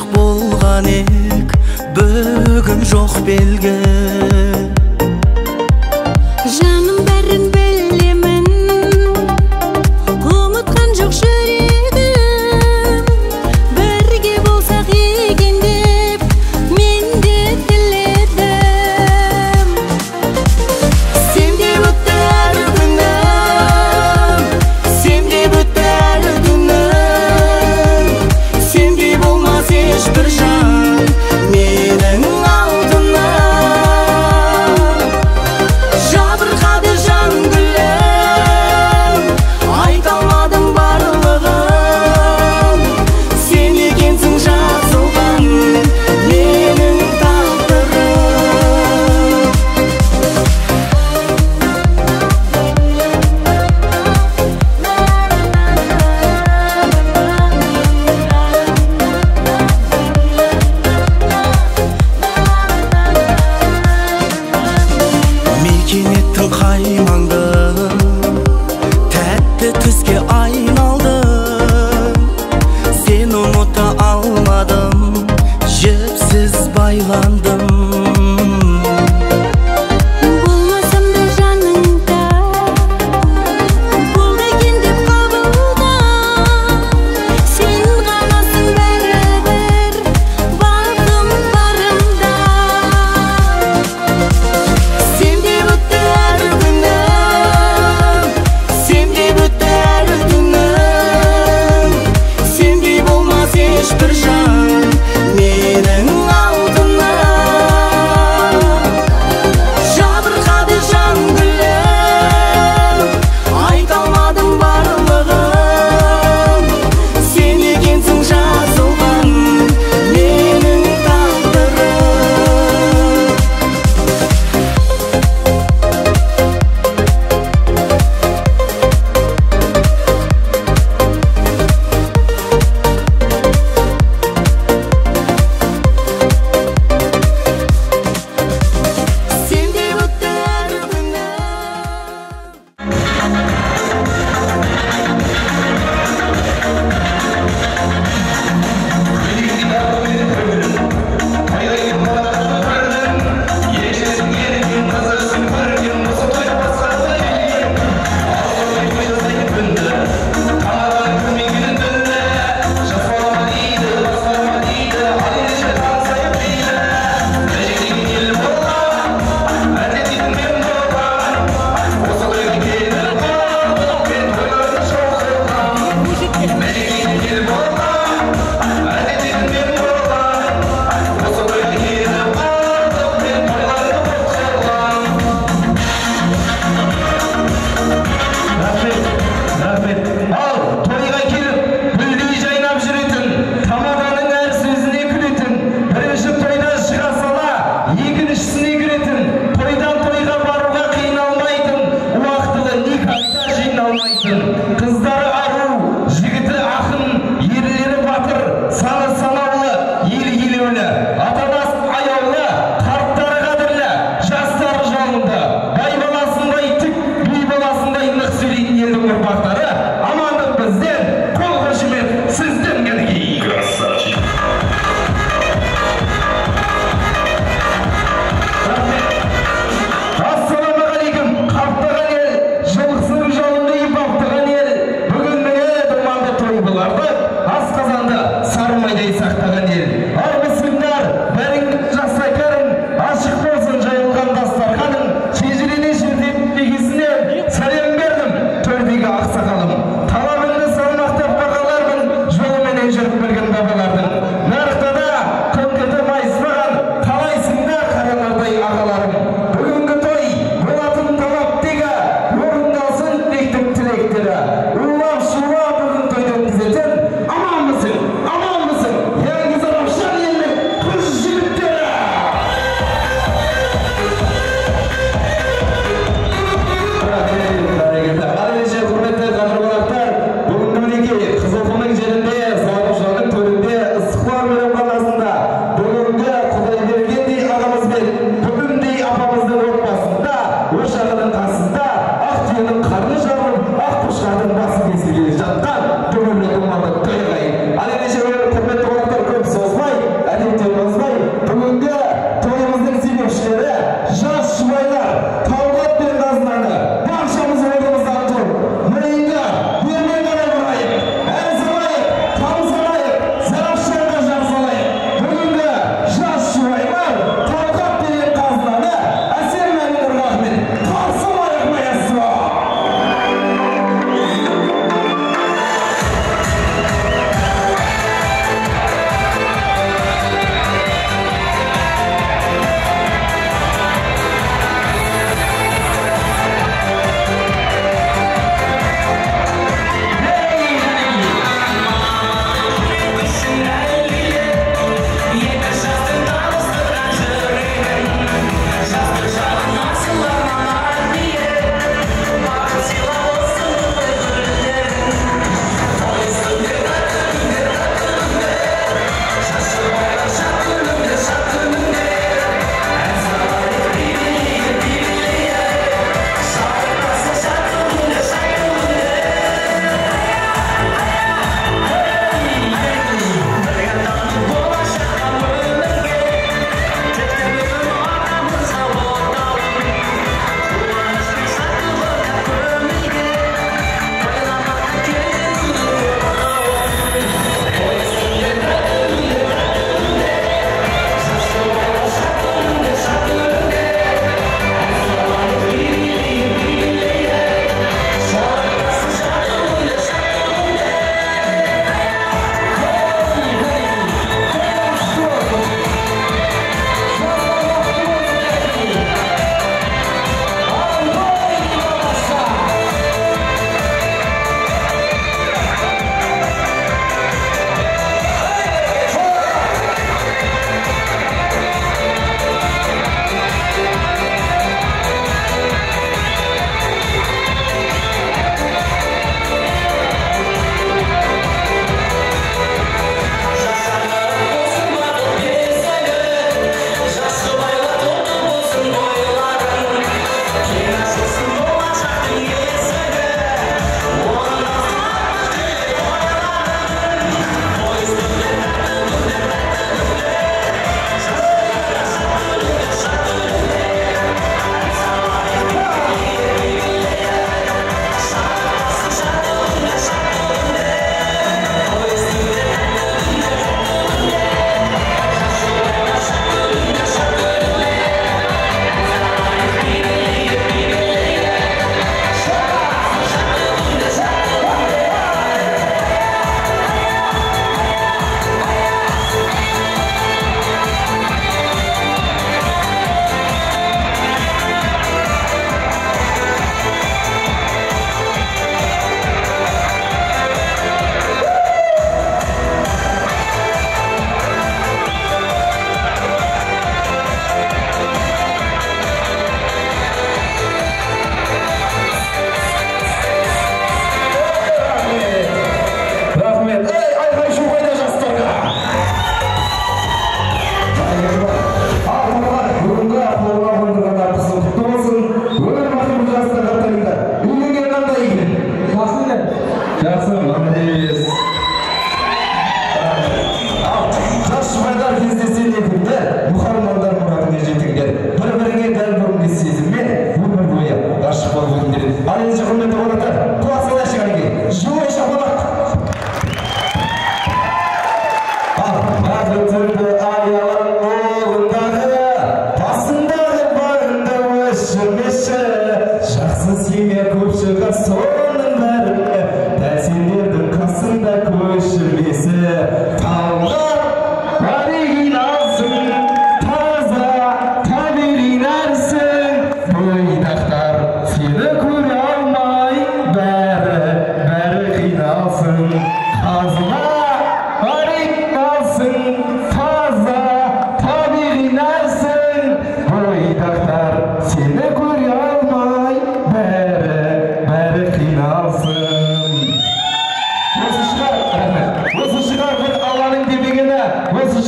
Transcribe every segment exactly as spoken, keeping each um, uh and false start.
болған ек, бүгін жоқ белгі. Жаным бәрін білемін, ұмытқан жоқ жүрегім. Бірге болсақ екен деп мен де тіледім. Сен деп өтті әр күнім, сен деп өтті әр түнім. Сендей болмас ешбір жан менің алдымнан.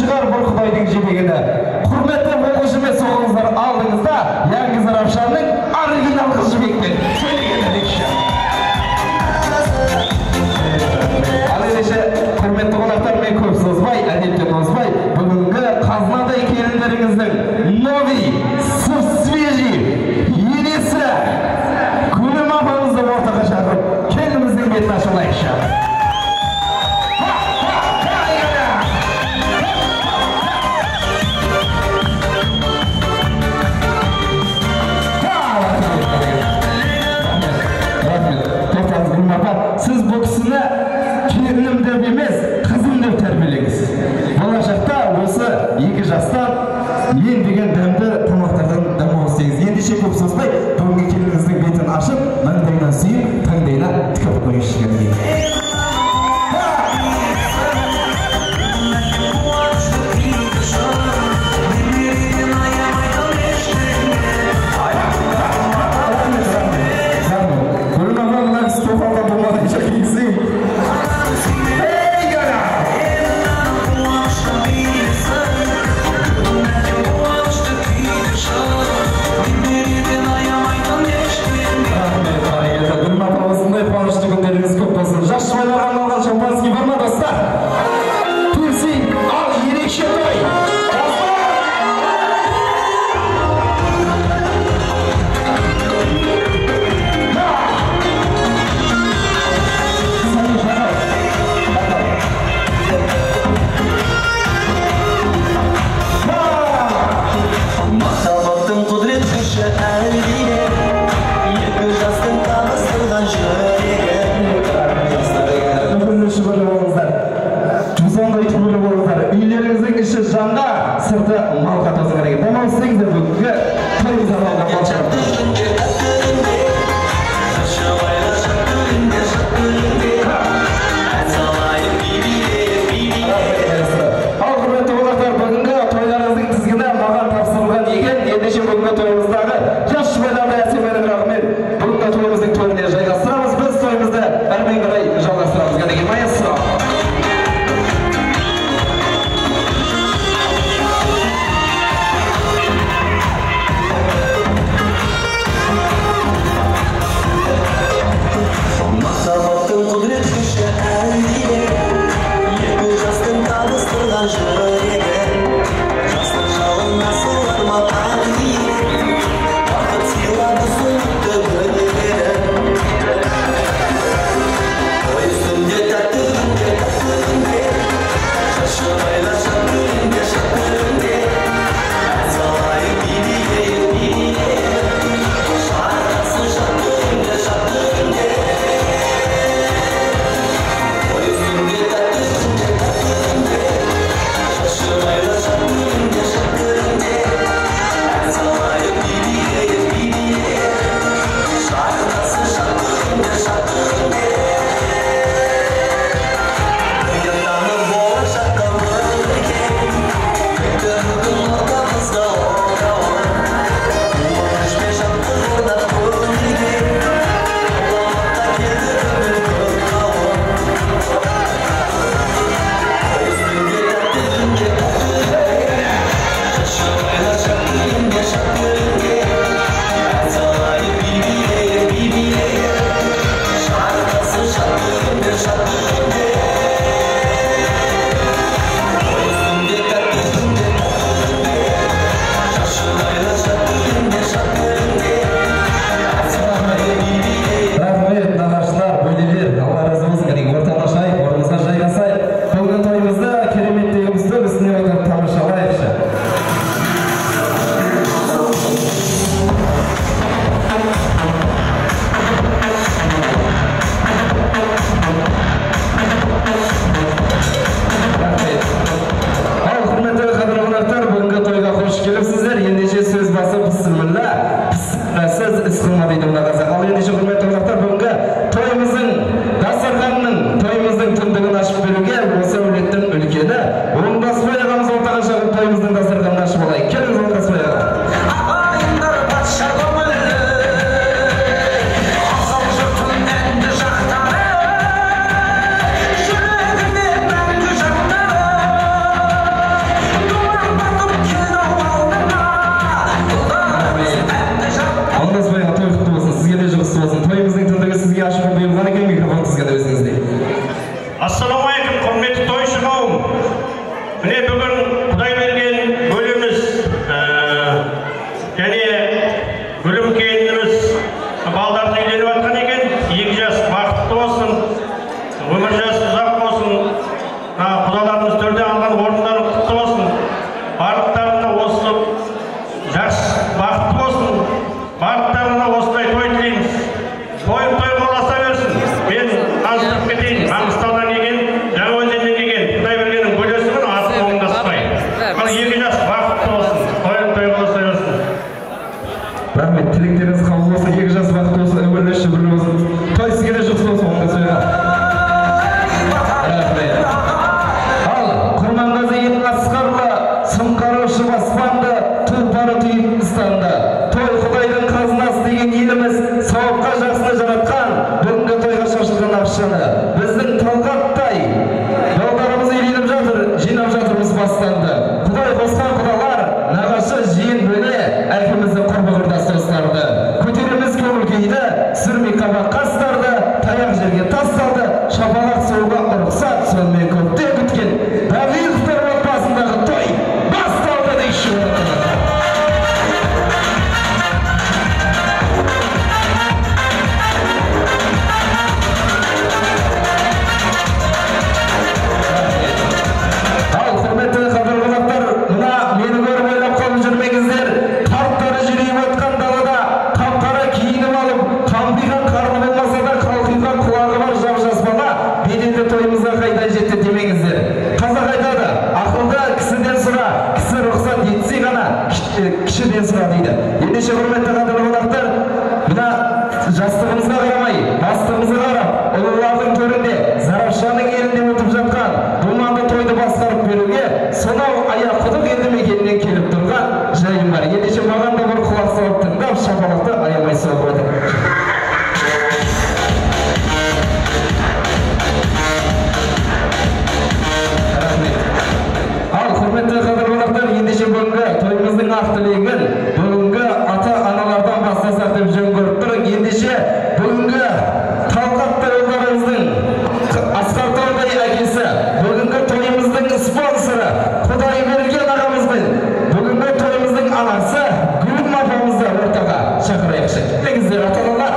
шығар бұл Құдайдың жебегені. Құрметті оқушымен соғыңыздар алдыңызда Яңгыз Рапшанның оригинал қыз жібекпен сөйлеген әдекші. Ал ендеше құрметті қонақтар, мен көп созбай, әдептен озбай, бүгінгі қазынадай келіндеріңіздің новый, свежий, енесі Күлім апамызды ортаға шақырып, келініміздің бетін ашылайықшы. Сіз бұл кісіні келінім деп емес, қызым деп тәрбиелеңіз. Болашақта осы екі жастан мен деген дәмді тамақтардан дамау істеңіз. Ендеше көп созбай, бүгінгі келініңіздің бетін ашып, маңдайынан сүйіп, таңдайына тікіп қойыңызшы кәдімгі. Үйлеріңіздің іші жанға, сырты малға тазы керек. Болмасаңыз да бүгінгі тойыңыз алға болашақ. Ал құрметті қонақтар, бүгінгі тойларыңыздың тізгіні маған тапсырылған екен. Ендеше бүгінгі тойымыздағы жас жұбайларды әсемінің рахмет. Бүгінгі тойымыздың тойына жайғастырамыз. Біз тойымызды әрмен қарай жалғастырамыз. Кәдеге майысыра. барлықтарына осы жас бақытты болсын, барлықтарына осылай той тілейміз. Тойын той боласа берсін. Мен таныстырып кетейін. Маңғыстаудан келген, Жаңаөзеннен келген, Құдай бергеннің бөлесімін, атын оңдаспай. Ал екі жас бақытты болсын, тойын той боласа берсін. Рахмет, тілектеріңіз қабыл болса, екі жас бақытты болса, өмірлесі бірлі болсын. Той сізге де жұқсы болсын, оңға сөйға. Рахмет. Ал, Құрманғазы ең асқарлы, сымқарушы баспанды, тұлпары түйіп ұстанды. Той Құдайдың қазынасы деген еліміз, сауапқа жақсыны жаратқан, бүгінгі тойға шашылған ақшаны. Біздің талғаттай, балдарымыз үйленіп жатыр, жинап жатырмыз бастанды. Құдай қосқан құдалар, нағашы жиен бөле, әркімізді құрбы құрдас достарды. Көтеріміз көңіл күйді, сүрмей қабақ қастарды, таяқ жерге тасталды, шапалақ соғуға ұрықсат, сонымен көптен күткен Давидовтар отбасындағы той басталды дейші. Ал, құрметті қадірлі қонақтар, мына мені көріп ойлап қалып жүрмеңіздер. Қарттары жүрейіп отқан далада, қап-қара киініп алып, қампиған қарны болмаса да қалқиған құлағы бар жап-жас бала, беделді тойымызға қайда жетті демеңіздер. Қазақ айтады, ақылды кісіден сұра, кісі рұқсат етсе ғана кішіден сұра дейді. Ендеше құрметті қадірлі қонақтар, мына жастығымызға қарамай, бастығымызға қарап, ұлылардың төрінде, Зарапшаның елінде өтіп жатқан думанды тойды басқарып беруге, сонау Аяқұдық елді мекенінен келіп тұрған жайым бар. Ендеше маған да бір құлақ салып тыңдап, шапалақты аямай соғып отыр. Ал, құрметті қадірлі қонақтар, ендеше бүгінгі тойымыздың ақ тілегін бүгінгі ата-аналардан бастасақ деп жөн көріп тұрық. Ендеше бүгінгі талғаттай ұлдарымыздың Асқар Таудай әкесі, бүгінгі тойымыздың спонсоры Құдай берген ағамызбен бүгінгі тойымыздың анасы Гүлім апамызды ортаға шақырайықшы. Келіңіздер, ата-аналар.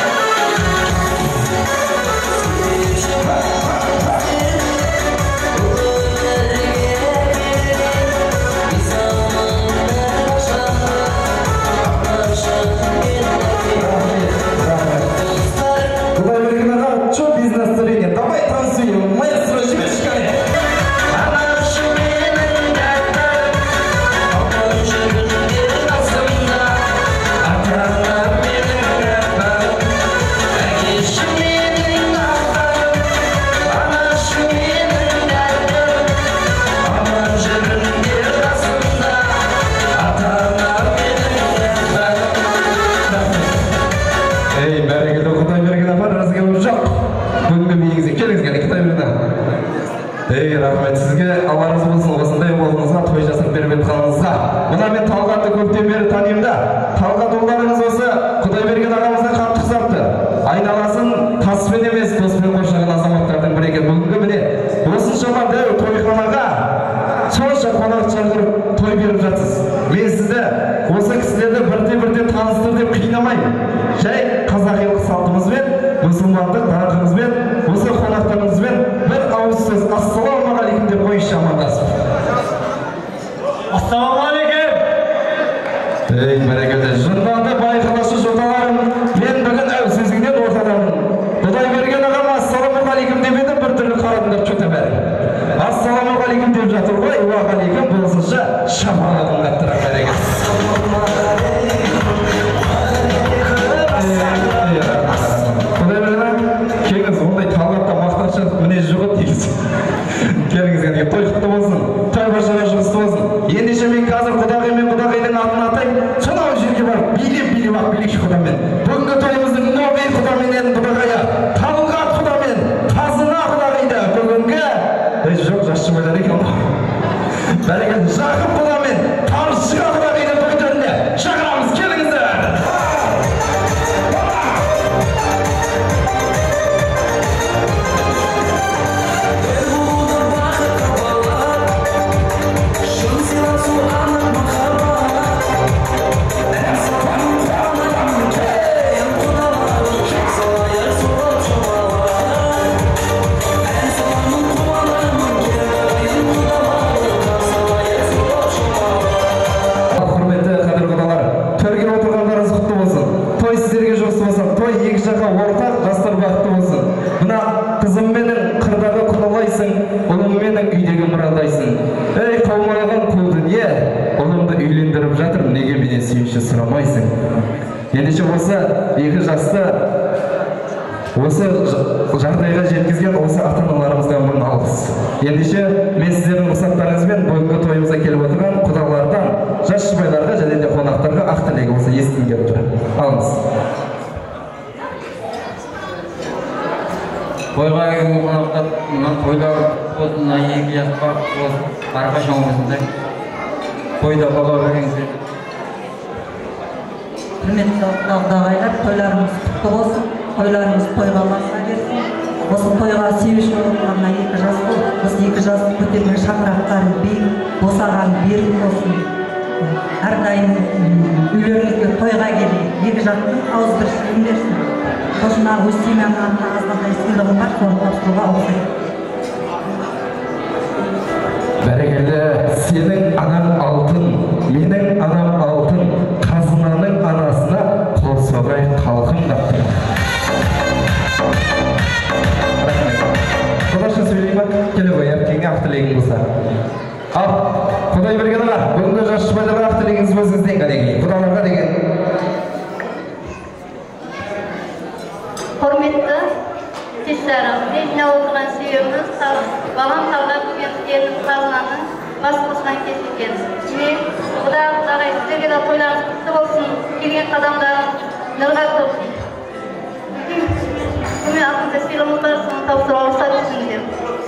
Құдай берген аға, чо бизнесті реген. Давай танцуем, маэстро, жібешка. Ей, бәрекелді Құдай берген апа, разговор жоқ. Бүгінгі биіңізге келіңізге, Құдай берген апа. Ей, рахмет сізге, Алла разы болсын, осындай болыңызға, той жасап беріп етқаныңызға. Мына мен Талғатты көптен бері танимын да. Талғат ұлдарыңыз осы Құдай берген ағамызға қатты ұқсапты. Айналасын таспен емес, доспен қоршаған азаматтардың бірі екен. Бүгінгі міне осыншама дәу тойханаға сонша қонақ шақырып той беріп жатсыз. Мен сізді осы кісілерді бірте-бірте таныстыр деп қинамаймын. Жай қазақилық салтымызбен, мұсылмандық даңқымызбен, осы қонақтарымызбен бір ауыз сөз ассалаумағалейкум деп қойшы амандасып. Ассалаумағалейкум. Ей, бәрекелді, жынданды байқалашы жоталарым, мен бүгін әу сөзіңден ортадамын. Құдай берген ағам ассалаумағалейкум деп еді, бір түрлі қарадыңдар чөте бәрі. Ассалаумағалейкум деп жатыр ғой, уағалейкум болсынша шапалағын қаттыра бәрекелді. Құдай берген, келіңіз, ондай Талғатта мақтаншы мінез жоқ дейсіз. Келіңіз, той құтты болсын, той башара жұмысты болсын. Ендеше мен қазір Құдағи мен Құдағайдың атын атайын, сонау жерге барып билеп-билеп ақ билейікші Құдамен. Бүгінгі тойымыздың новый Құдаменен Құдағайы, Талғат Құдамен, Қазына Құдағайды бүгінгі жоқ жасшы байлар екен. Бәрекелді, Жақып Құдамен, Таршыға Құдағайдың тойдарында шақырамыз, келіңіздер. көтеріп жатыр, неге менен сүйінші сұрамайсың? Ендеше осы екі жасты осы жағдайға жеткізген осы ата-аналарымызға мың алғыс. Ендеше мен сіздердің рұқсаттарыңызбен бүгінгі тойымызға келіп отырған құдалардан жас жұбайларға және де қонақтарға ақ тілегі болса естігім келіп тұр. Алыңыз. Тойға келген қонақтар мына тойда болсын, екі жасқа болсын, әрқашан болсын. Тойда бала көргенсіздер. Құрметті ағайындар, тойларымыз құтты болсын, тойларымыз тойға баса берсін. Осы тойға сүйінші болғанына екі жас бол, осы екі жас көтерген шаңырақтарын биік, босаған берік болсын. Әрдайым үйлеріңізге тойға келейін, екі жақтың ауыз біршілігін берсін. Қошына өз семьяның атына азғандай сыйлығым бар, соны тапсыруға ауысайын. Бәрекелді, сенің анаң алтын, менің анам алтын, қазынаның анасына қол соғай қалқым дапты. Құдашы сөйлеймі? Келі ғой, әркеңе ақ тілегің болса. Ал, Құдай берген аға, бүгінгі жас жұбайларға ақ тілегіңіз өзіңізден қадеген, құдаларға деген. Құрметті сестрарым, мен отырған себебіміз балам талғап келген қазынаның бас қосқан кез екен. Мен Құда Құдағай сіздерге де тойларыңыз құтты болсын, келген қадамдарың нұрға толсын. Мен артында сыйлығым бар, соны тапсыруға рұқсат етіңіздер.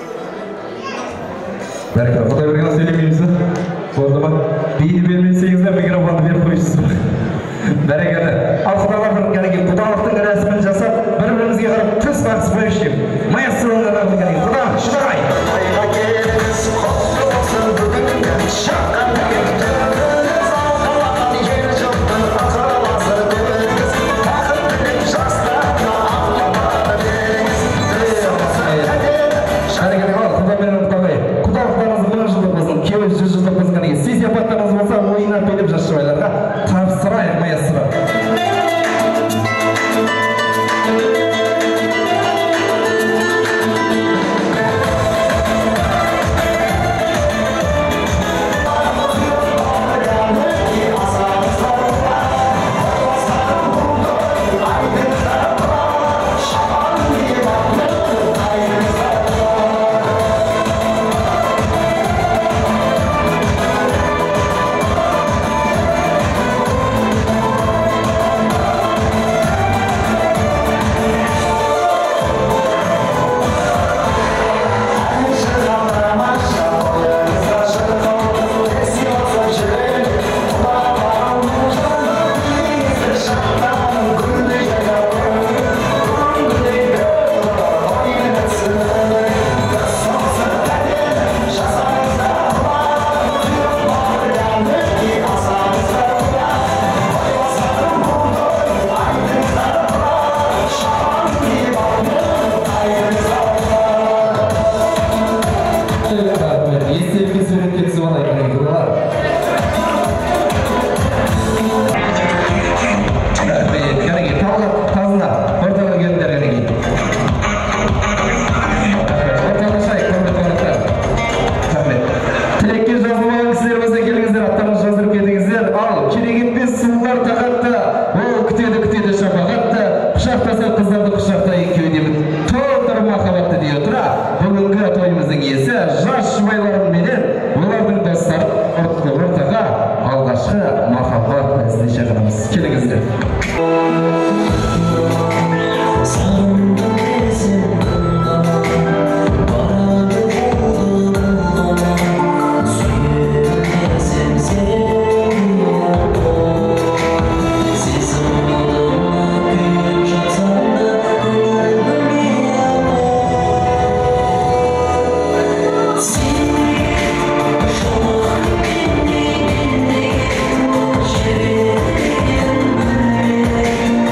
Бәрекелді, Құдай берген сөйлемейміз. Болды ма? Бейді бермесеңіздер микрофонды беріп қойсыз. Бәрекелді. Ал құдалардың кәдеге құдалықтың рәсімін жасап, бір-бірімізге қарап түс бақсы бөлішкем. Майастырылыңға қардың кәдеге. Құда, шұбарай! Айға келіңіз, қосты болсын бүгінгі шаққан кемтіңіз, алғалаған ел жоқтың ақыласы көріңіз, тақырдың жастарына ақылмады беріңіз. Бәрекелді қал, құда менің құдағай. Құдалықтарыңыз мың жылдық болсын, кеуі жүз жылдық болсын кәдеге. Сый сияпаттарыңыз болса, ойына беліп жас жұбайларға тапсырайық майастыра. Thank you.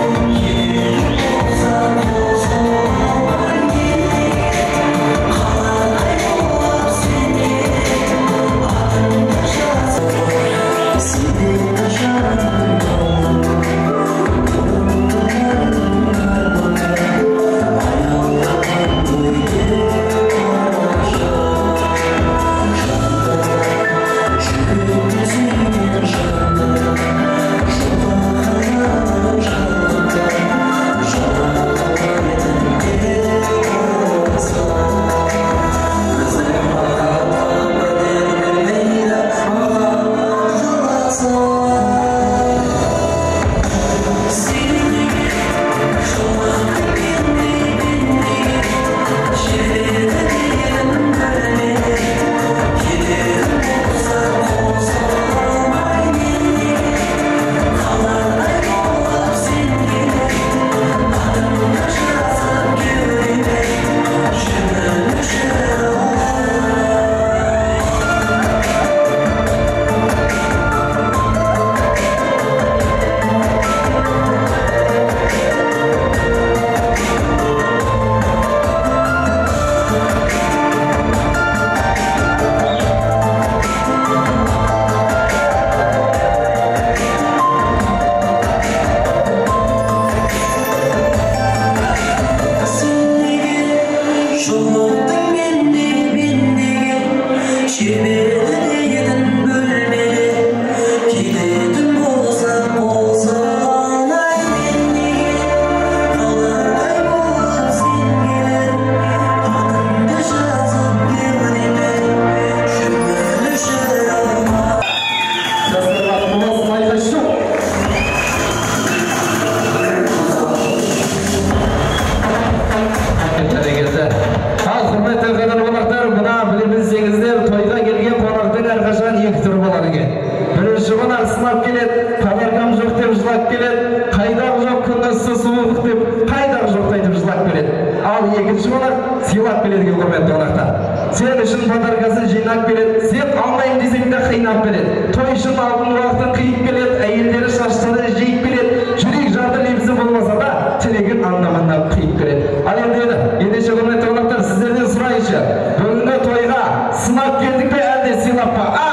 қонақ сынап келеді, подаркам жоқ деп жылап келеді, қайдағы жоқ күні суық деп қайдағы жоқ айтып жылап келеді. Ал екінші қонақ сыйлап келеді, құрметті қонақтар. Сен үшін подаркасын жинап келеді, сен алмайын десең де қинап келеді. Той үшін алдын уақытын қиып келеді, әйелдері шаштары жиып келеді, жүрек жарды лебізі болмаса да тілегін анда-мында қиып келеді. Ал енді ендеше құрметті қонақтар, сіздерден сұрайыншы, бүгінгі тойға сынап келдік пе, әлде сыйлап па? А!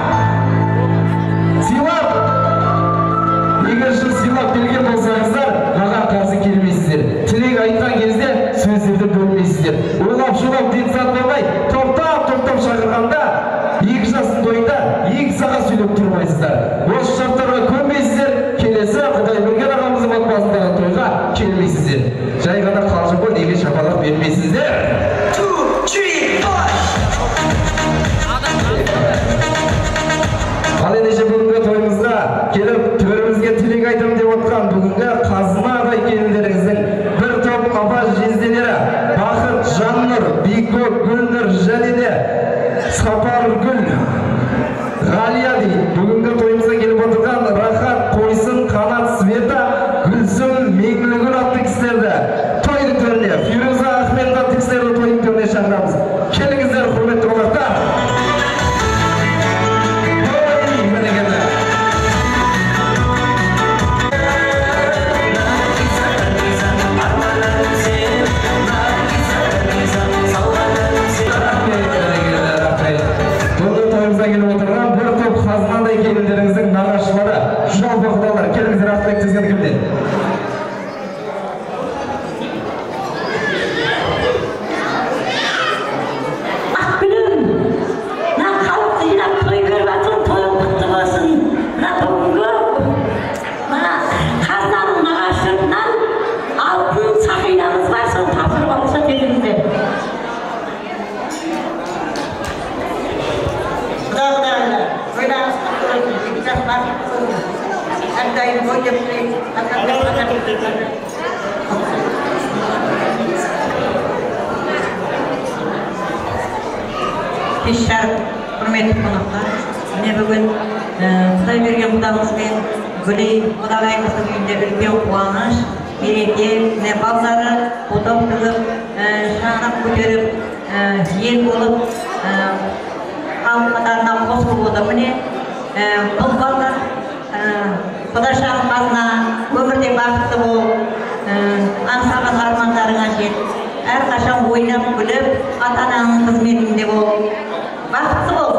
Сыйлап! Егер шын сыйлап келген болсаңыздар, маған қарсы келмейсіздер. Тілек айтқан кезде сөздерді бөлмейсіздер. Ойлап шулап денсат болмай, топтап-топтап шақырғанда, екі жастың тойында екі сағат сөйлеп тұрмайсыздар. Осы шарттарға көнбейсіздер, келесі Құдайберген ағамыздың отбасындағы тойға келмейсіздер. Жай ғана қалжың ғой, неге шапалақ бермейсіздер? Ал ендеше бүгінгі тойымызға келіп, төрімізге тілек айтам деп отқан бүгінгі қазынадай келіндеріңіздің бір топ апа жезделері Бақыт, Жаннұр, Бейкөк, Гүлнұр және де Сапаргүл, Ғалия дейді. Бүгінгі тойымызға келіп отырған Рахат, Қойсын, Қанат, Света, Гүлсім, Меңлігүл атты кісілерді тойдың төріне, Фируза Ахмет атты кісілерді тойдың төріне шақырамыз. Келіңіздер, құрметті қонақтар. Келіндеріңіздің нағашылары, жалпы құдалар, келіңіздер ақтайық тізген кімден? Ақгүлім, мына халықты жинап той көріп жатыр, тойың құтты болсын. Мына бүгінгі мына қазынаның нағашы жұртынан алтын сақинамыз бар, соны тапсырып алса келіңіздер. Құда-құдағайлар, тойларыңыз әрдайым бой деп кеш жарық, құрметті қонақтар, міне бүгін Құдайберген құдамызбен Гүлей құдағайымыздың үйінде үлкен қуаныш, мереке, міне балдары отау тігіп, шаңырақ көтеріп, ел болып, халық қатарына қосылып отыр. Міне бұл балдар Құдашағын қазына өмірде бақытты болып, аңсаған армандарыңа жет, әрқашан ойнап күліп, ата-ананың қызметінде болып, бақытты бол.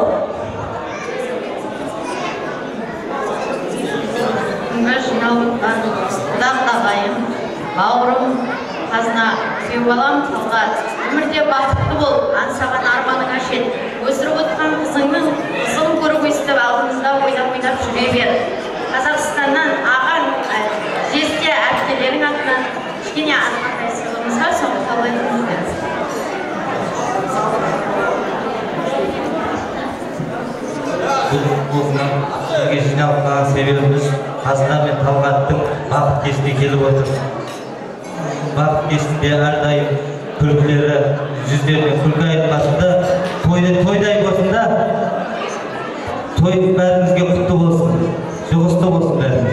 Күнгі жиналған құда-құдағайым, бауырым, қазына, сүйіп балам, талғат, өмірде бақытты бол, аңсаған арманыңа жет, өсіріп отқан қызыңның қызығын көріп өстіп, алдымызда ойнап-ойнап жүре бер. Қазақстаннан ағаң, жесте әпкелерің атынан кішкене азғантай сыйлығымызға соңғы талайтыңыздар. Бұл осынан сізге жиналған себебіміз Қазына мен Талғаттың бақыт кешіне келіп отыр. Бақыт кешінде әрдайым күлкілері жүздеріне күлкі айтпасында, тойды тойдай болсында, той бәрімізге құтты болсын, жұғысты болсын бәріміз.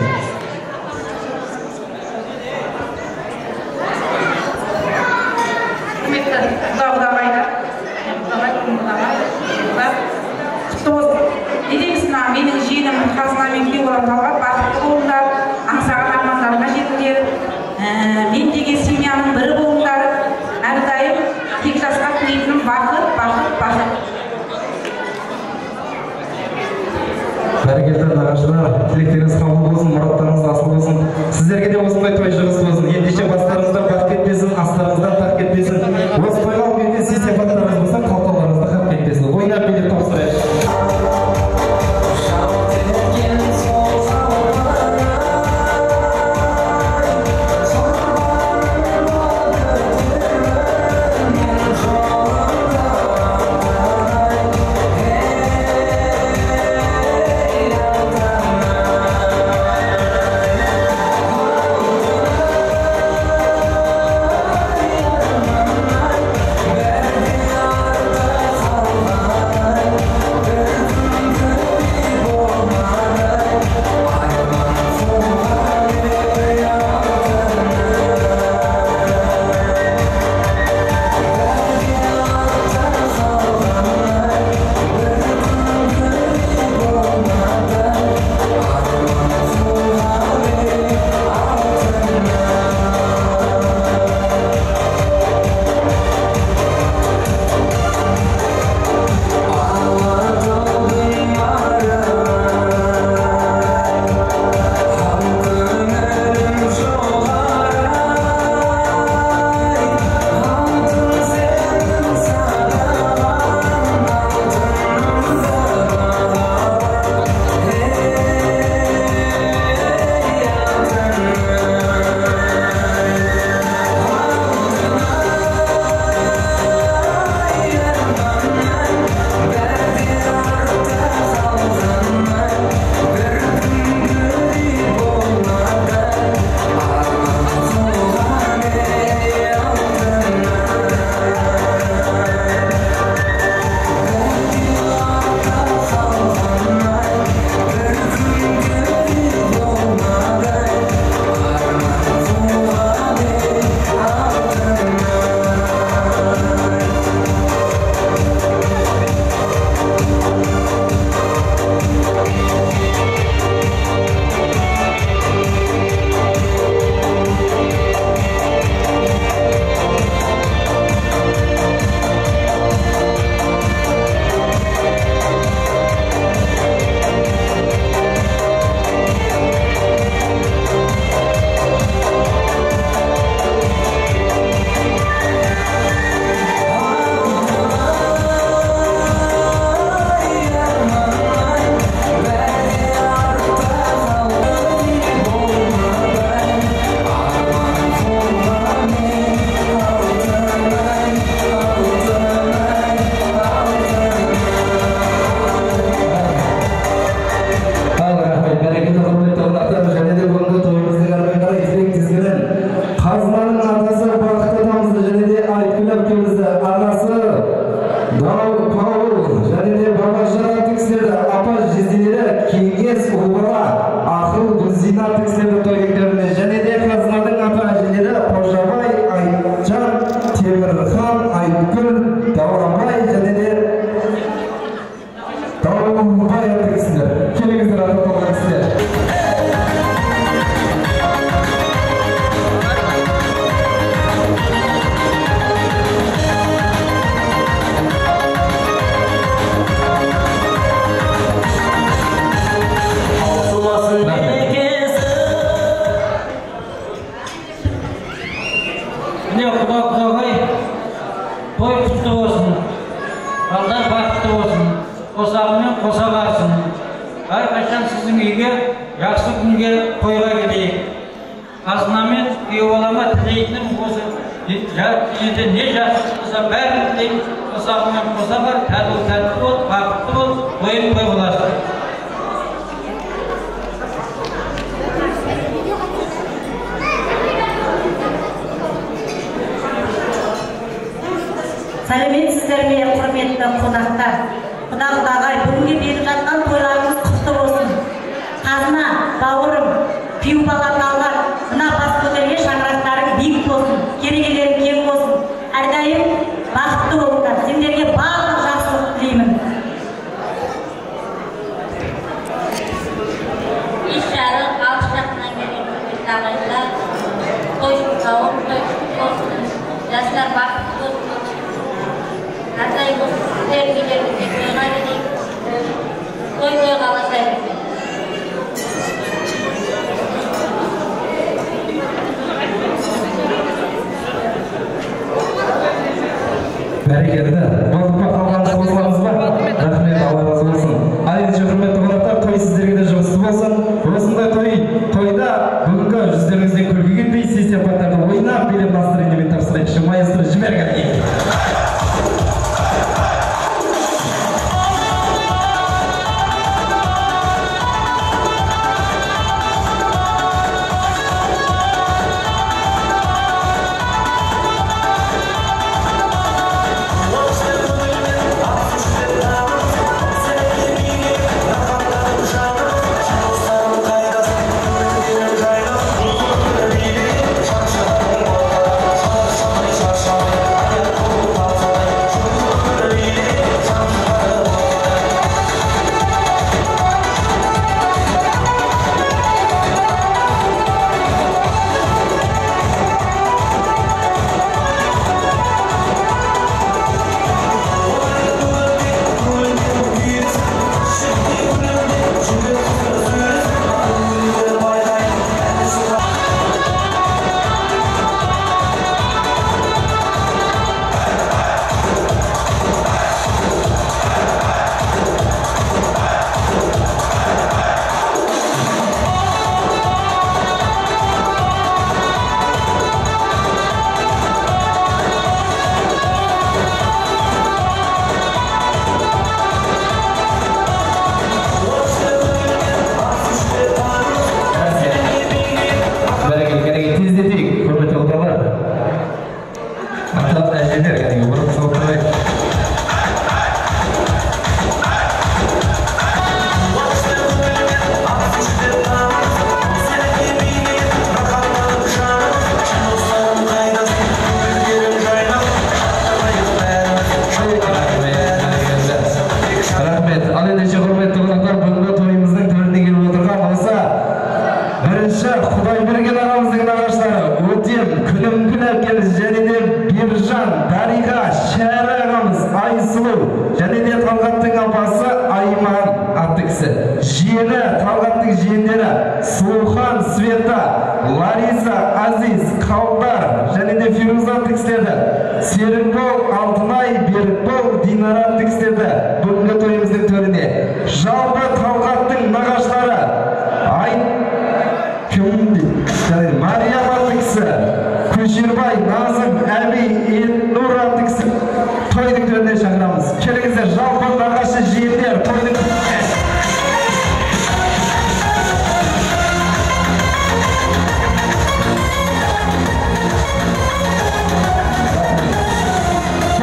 Құрметті құда-құдағайлар, құдағай, құдағай, құтты болсын. Не деймісің, менің жиенім Қазынамен Кеура Талғат бақытты болыңдар, аңсаған армандарына жетіңдер. Мен деген семьяның бірі болыңдар, әрдайым тек жасқа тілейтінім бақыт, бақыт, бақыт. Бәрекелді нағашылар, тілектеріңіз қабыл болсын, мұраттарыңыз асыл болсын. Сіздерге де осындай той шығыс болсын. Ендеше бастарыңыздан бақ кетпесін, астарыңыздан тақ кетпесін. Осы тойға алып сый сипаттарыңыз болса, қалталарыңызда қап кетпесін. Ойнап билеп тапсырайық. кенелер, кеңес ұлыға, ақыл зинат тіксілерді той кектеріне және де қазынадың ата әжелері Қожабай, Айтжан, Темірхан, Айткүл, Даурамбай және де Даурамбай атты кісілер. Келіңіздер аты толған кісілер. Қосағасын, әрқашан сіздің үйге жақсы күнге тойға келейік. Азынамен үй балама тілейтінім осы, енді не жақсы болса бәрін тілеймін. Қосағымен қоса бар, тәтті бол, бақытты бол, тойын той боласың. Сәлеметсіздер ме, құрметті қонақтар. Құда-құдағай, бүгінге беріп жатқан тойларыңыз құтты болсын. Қазына, бауырым, күйеу бала талғар, мына бас көтерген шаңырақтарың биік болсын, керегелерің кең болсын. Әрдайым бақытты болыңдар. Сендерге барлық жақсылық тілеймін. Еш жары алыс жақынан келген құрметті ағайындар, той бауыр, той болсын, жастар бақытты болсын. Әрдайым осы сіздер үйлеріңізге тойға келейік, той-той қаласаймыз. Бәрекелді. Уақытқа қалғанды қосыламыз ба? Рахмет, Алла разы болсын. Айыншы құрметті қонақтар, той сіздерге де жұмысты болсын. Осындай той, тойда бүгінгі жүздеріңізден күлкі кетпей, сый-сияпаттарды ойнап, билеп настроениемен тапсырайықшы. Маэстро жіберген.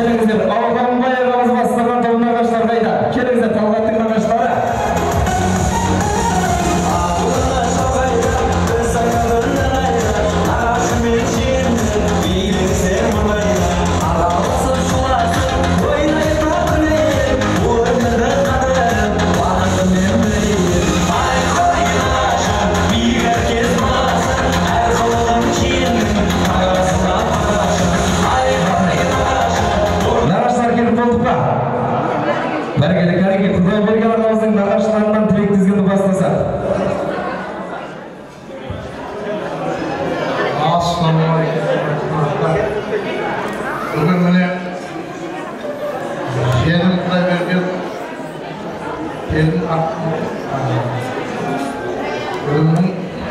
Алғанбай ағамыз бастаған тобын ағаштар қайда? Келіңіздер, Талғаттың ағаштары. Бүгіннің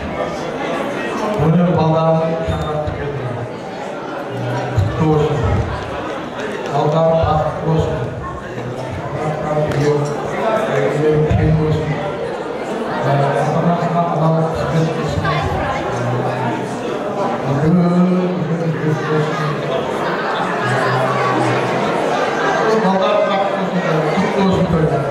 өнер балдарын шаңыратып келді. Құтты болсын. Балдар бақытты болсын. Шаңыраққа биыл әйгілері кең болсын. Ата-анасына адалдық қызмет етсін. Үлкен үлкен жүз болсын. Балдар бақытты болсын. Құтты болсын тойдар.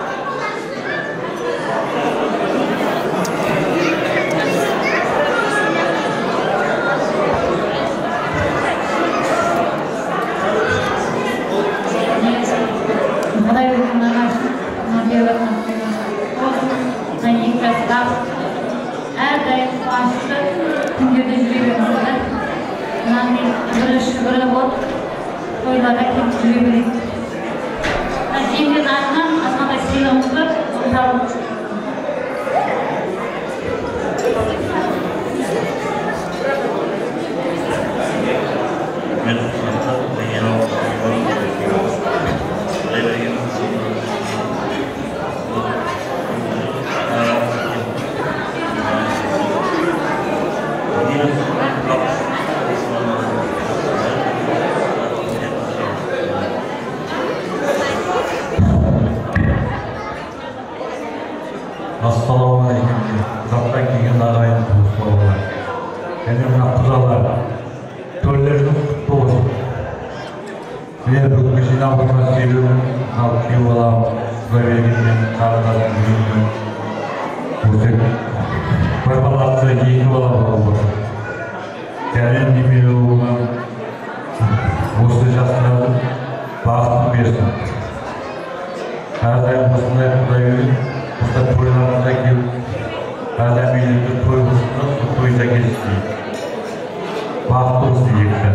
Ассалаумағалейкум. Заттан келген ағайын туыс бауырлар. Және мына құдалар, тойларыңыз құтты болсын. Мен бүгінгі жинап отырған себебім, мынау күйеу балам Құдайбергенмен қарындасым үйленген. Осы бір баласы екі бала болып отыр. Кәрен немере болған осы жастардың бақытын берсін. Әрдайым осындай Құдайберген Burada toylarımıza gelip, bazen birlikte toy olsunlar, bu toyda geçtiği. Bahtı olsun diyecekler.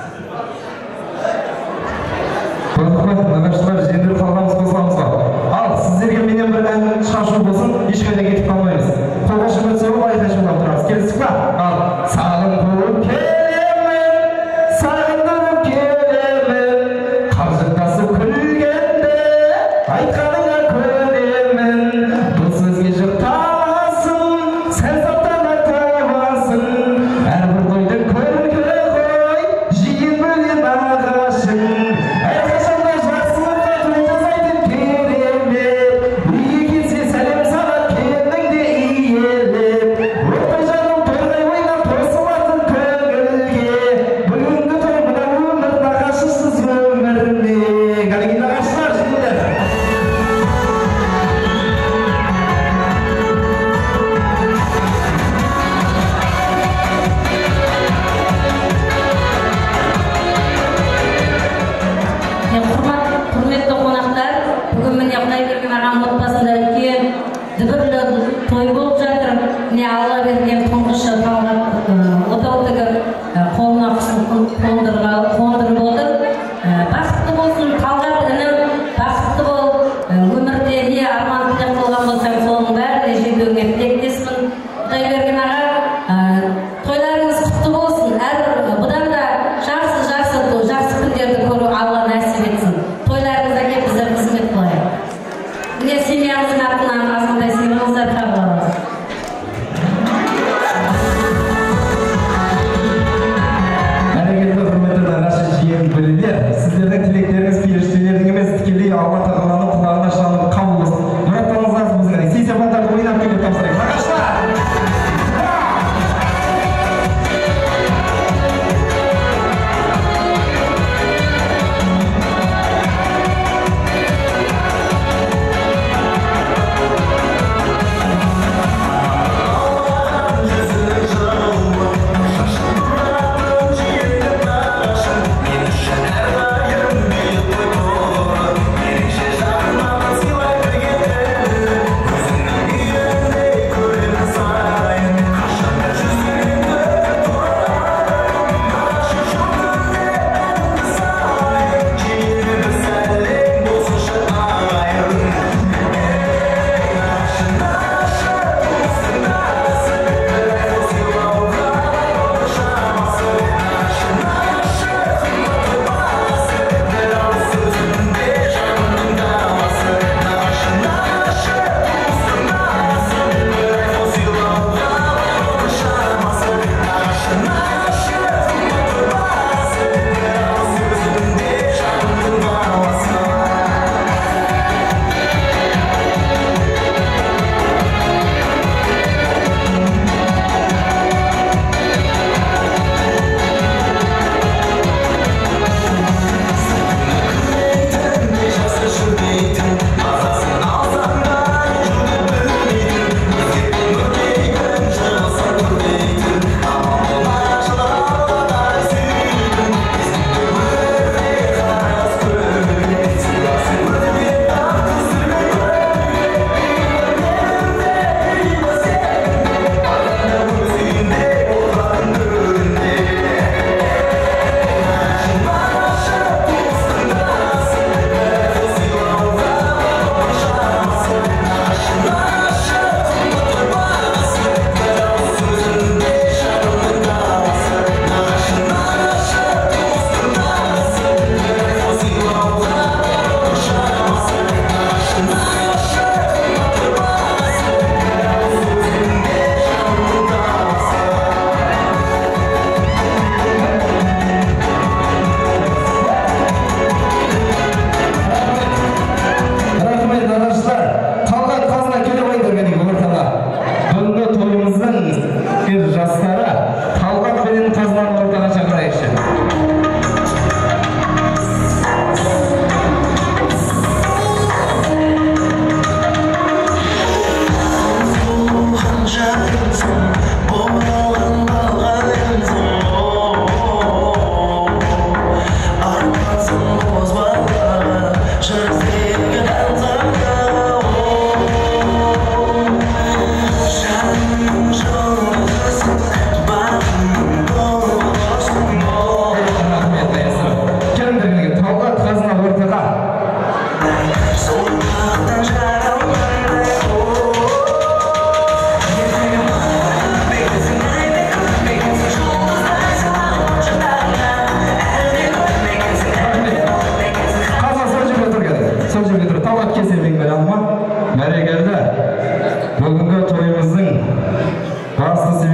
Құрметті нағашылар, жеңдіріп қалғанымыз қосыламызға. Ал, сіздерге менен бір ән шашу болсын, ешқайда кетіп қалмаймыз. Қолға шүмет сөйлеп, айта шүмет тұрасыз. Келістік па? Ал, сағындырып келемін, сағындырып келемін, қаржықтасып күлгенде, айтқаныңа көнемін. Бұл сөзге жұрталасың, сәл сақтан айтамасың, әрбір тойды көрге қой, жиын бөлен ағашың. Әрқашанда жақсылыққа той жасайтын керемет, үйге келсе сәлем саған келдің де иелеп. Оттай жаным торғай ойнап тосылатын көңілге, бүгінгі той мына өмір нағашысыз өміріне. Кәлеген нағашылар жеңдер. Құрметті қонақтар, бүгін міне Құдайберген ағам отбасында үлкен дүбірлі той болып жатыр. Міне Алла берген тұңғышы Талғат отаудығы қолына қондырып отыр. Бақытты болсын Талғат інім, бақытты бол. Өмірде не арман тілек болған болсаң, соның бәріне жетуіңе тілектеспін. Құдайберген аға, тойларыңыз құтты болсын. Бұдан да жақсы жақсы жақсы күндерді көру Алла нәсіп етсін. Тойларыңызда кеп біздер қызмет қылайық. Міне семьямыздың атынан азғандай сыйлығыңыздар қабыл алыңыз. Әрекетті құрметті нағашы жиен білілер, сіздердің тілектеріңіз періштелердің емес, тікелей Алла тағаланың құлағына шалынып қабыл болсын. Мұраттарыңызға сіздің сый-сапаттарды ойнап келіп тапсырайық.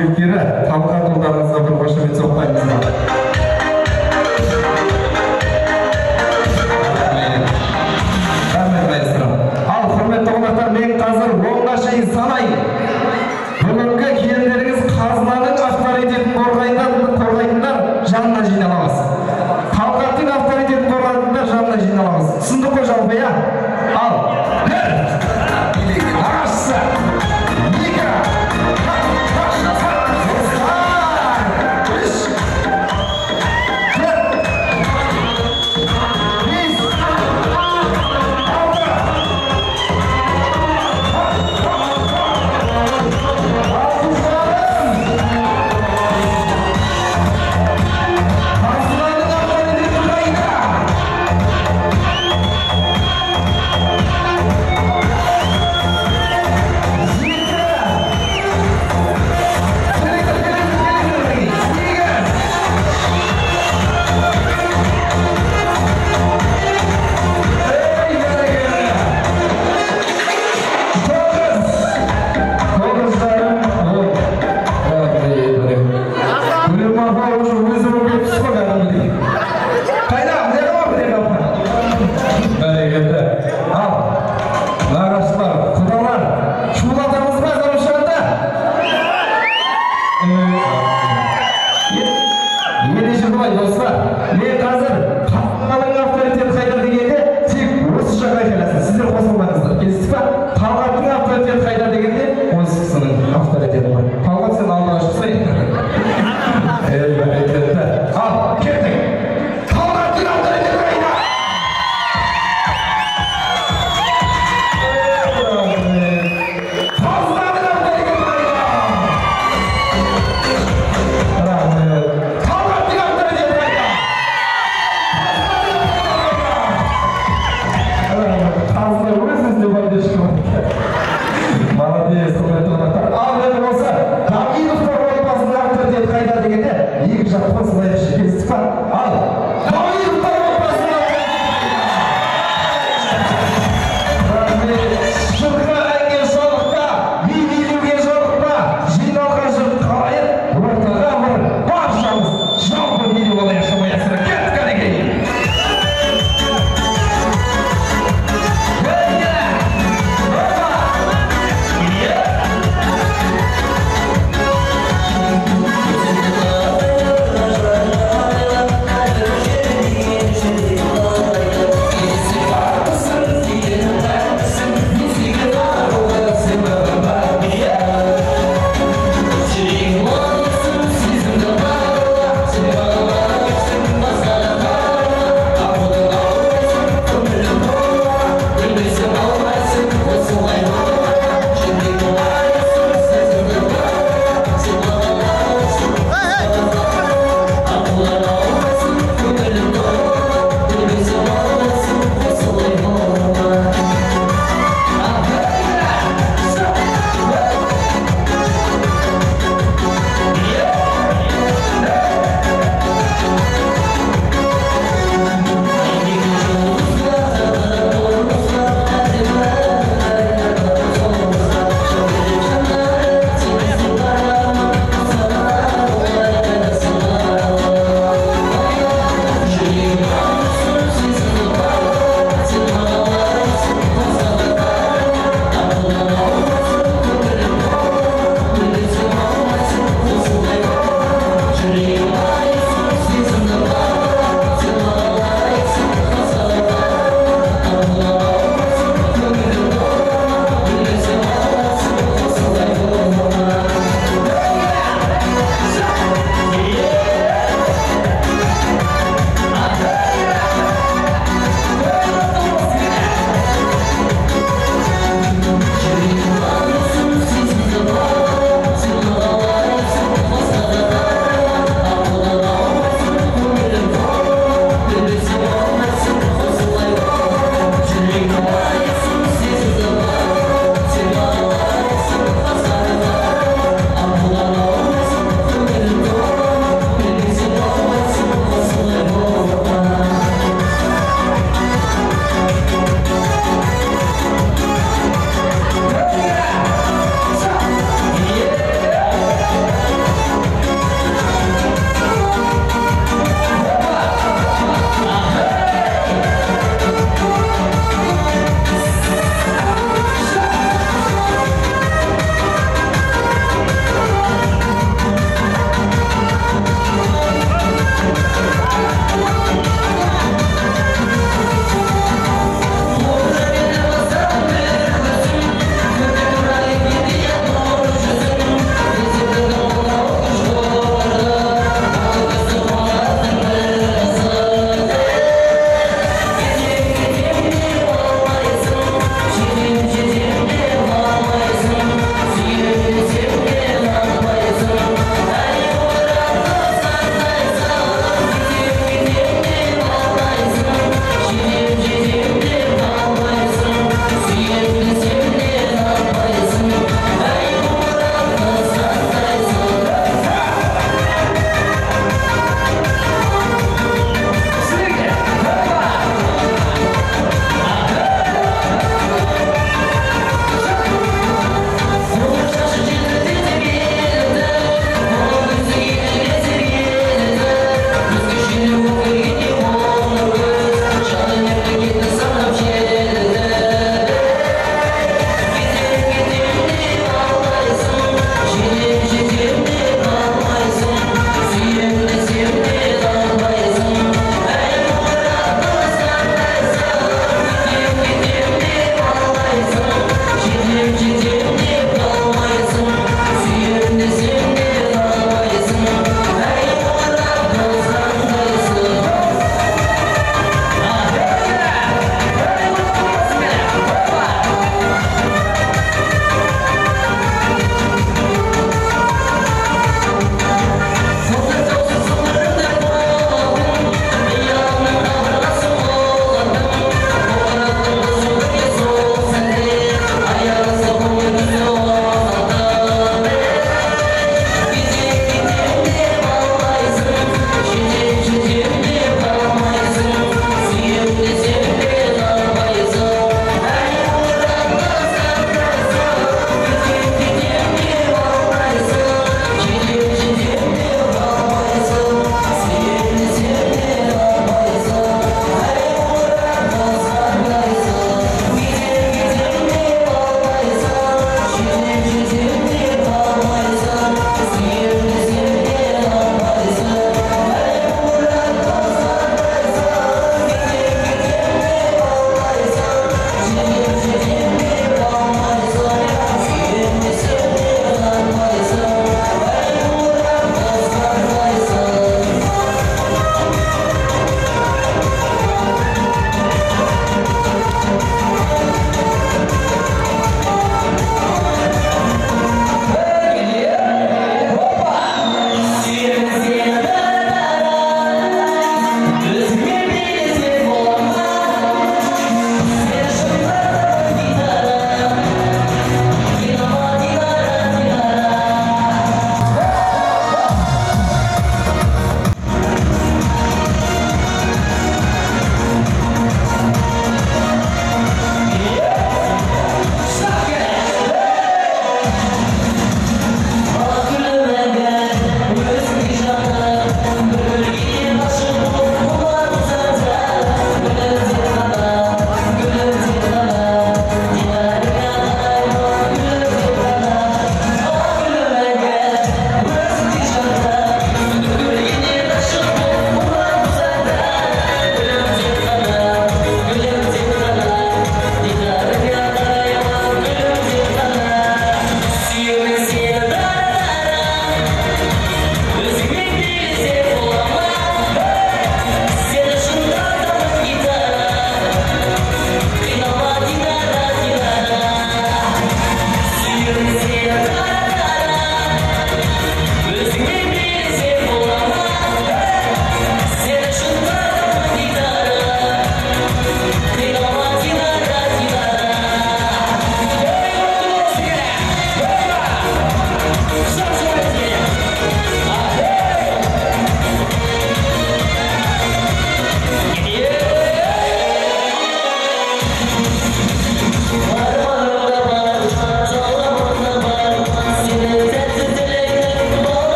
себепкері талқат ұлдарыңызға бір қошемет соқпаймыз. Ал құрметті қонақтар, мен қазір онға шейін санайын. Бүгінгі келіндеріңіз қазынаның авторитетін қорғайтындар жанына жиналамыз. Талқаттың авторитетін қорғайтындар жанына жиналамыз. Түсіндік қой жалпы, я? Ал, бір, нағашысы, екі,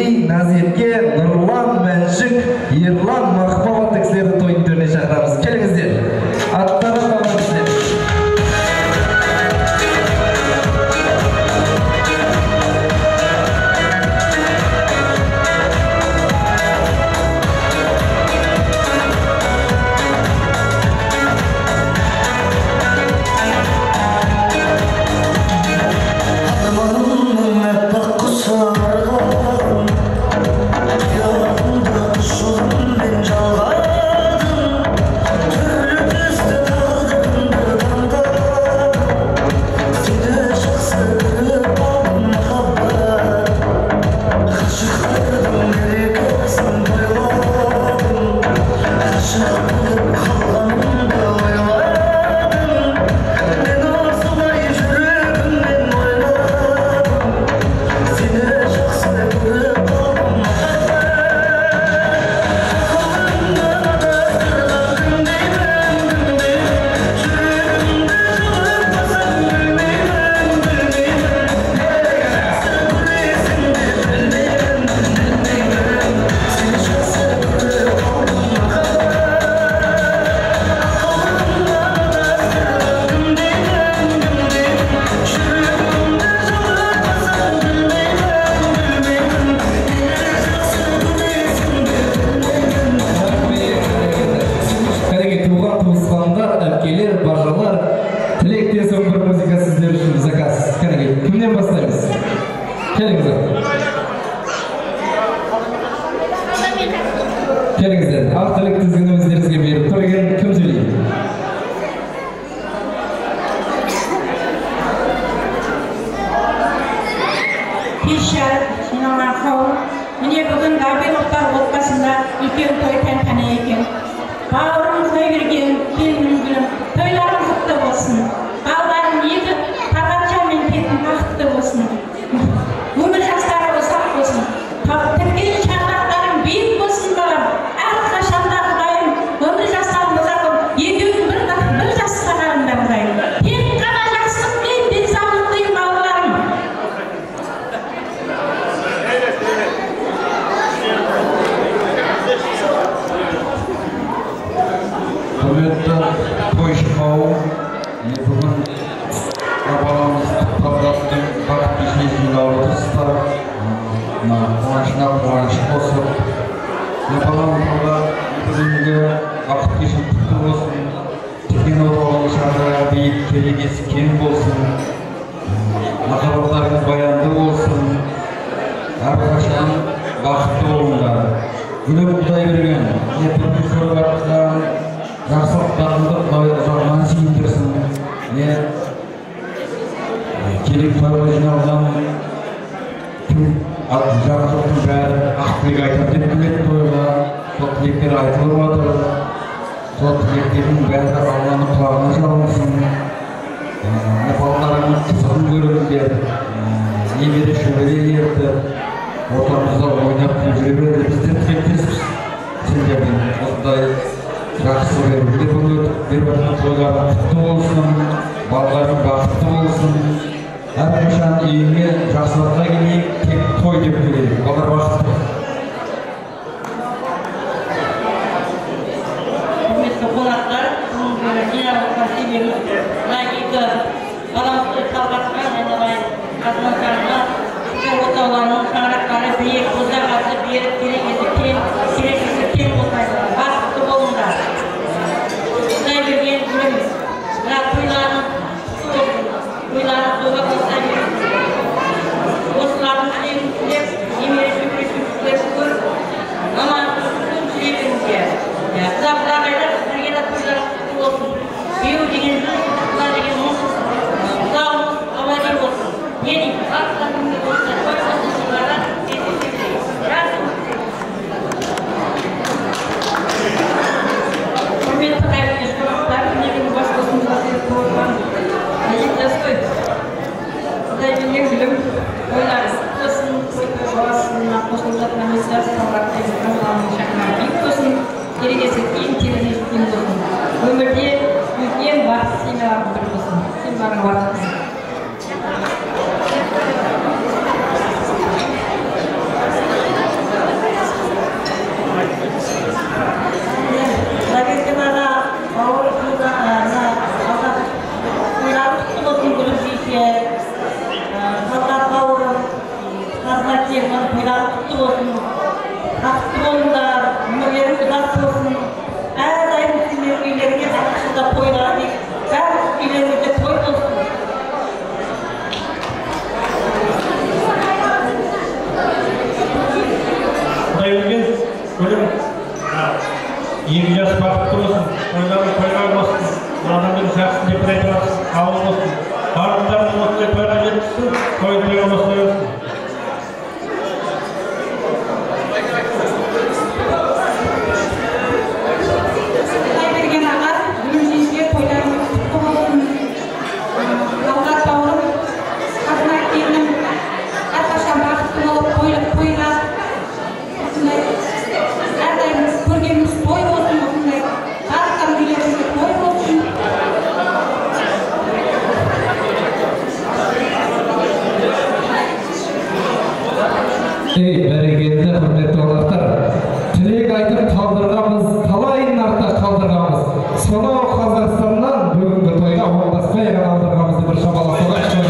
Али, Назерке, Нұрлан, Мәншік, Ерлан, Мақпал атты кісілерді тойдың төріне шақырамыз. Келіңіздер. Аттары қалыңыздар. бақытты болыңдар, өмірлерің ұзақ болсын. Әрдайым сендер үйлеріңе жақсылықта тойлар дейік. Бәрі үйлеріңізде той болсын. Құдай білген өлім екі жас бақытты болсын, тойларын тойға болсын, адамның жақсы деп айтып жатсың, қабыл болсын. Барлықтарының осындай тойға жеткізсін, той тойға болсын өрсін. Құдай берген аға, бүгін жеңге тойларыңыз құтты болсын. Талғат бауырым, қазына келінім, әрқашан бақытты болып тойлап тойлап, осындай әрдайым көргеніміз той болсын, осындай барлықтар үйлеріңізде той болсын. Ей, бәрекелді құрметті қонақтар, тілек айтып қалдырғанбыз, талайын артта қалдырғанбыз. Сонау Қазақстаннан бүгінгі тойға оңдаспай ғана алдырғанбызды бір шабалақтауға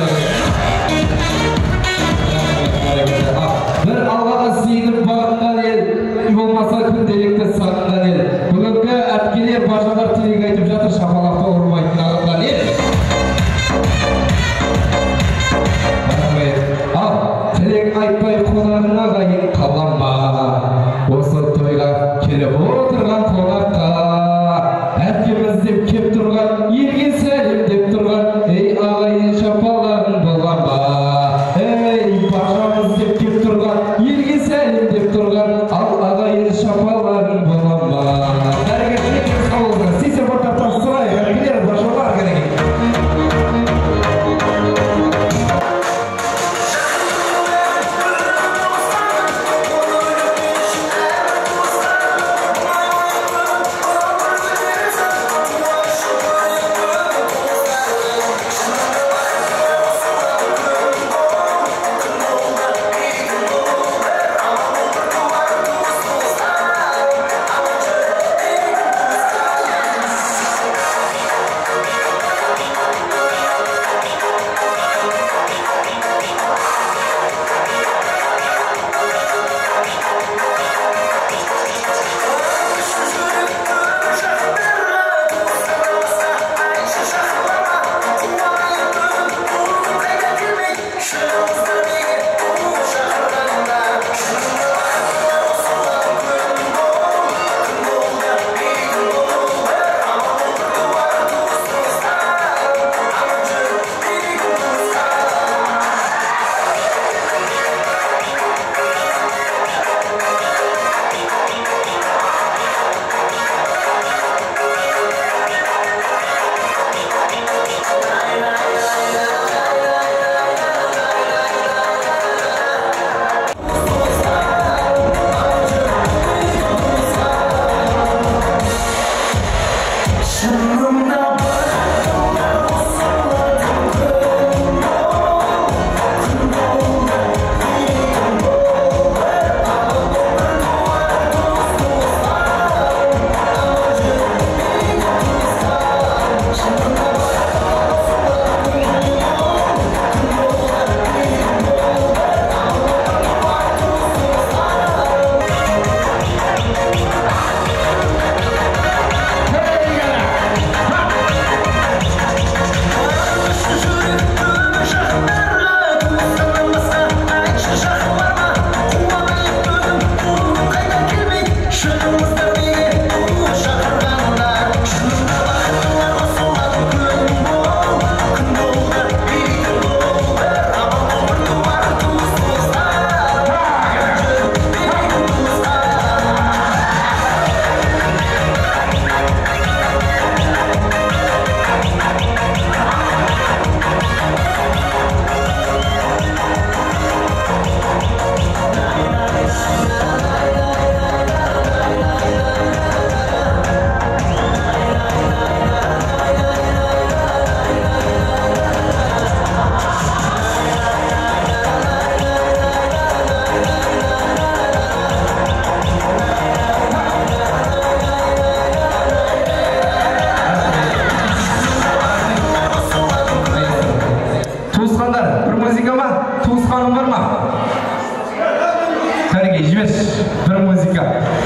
бір алғаға сүйініп бағынған ел, болмаса күнделікті сағынған ел. Бүгінгі әпкелер, бажалар тілек айтып жатыр, шапалақта ұрмайтын ағынған ел. Ал, тілек айтпай қонағына қайын қалама. Осы тойға келіп отырған қонаққа, әпкеміз деп кеп тұрған, елге сәлем деп тұрған, ей ағайын шапалағың болған ба? Ей бажамыз деп кеп тұрған, елге сәлем деп тұрған, ал ағайын шапалағың болған ба? Дәрігер қауылға, сесе бортаптан сұрайық, әпкелер, бажалар керек. Thank you. Кәреге жібер бір музыка.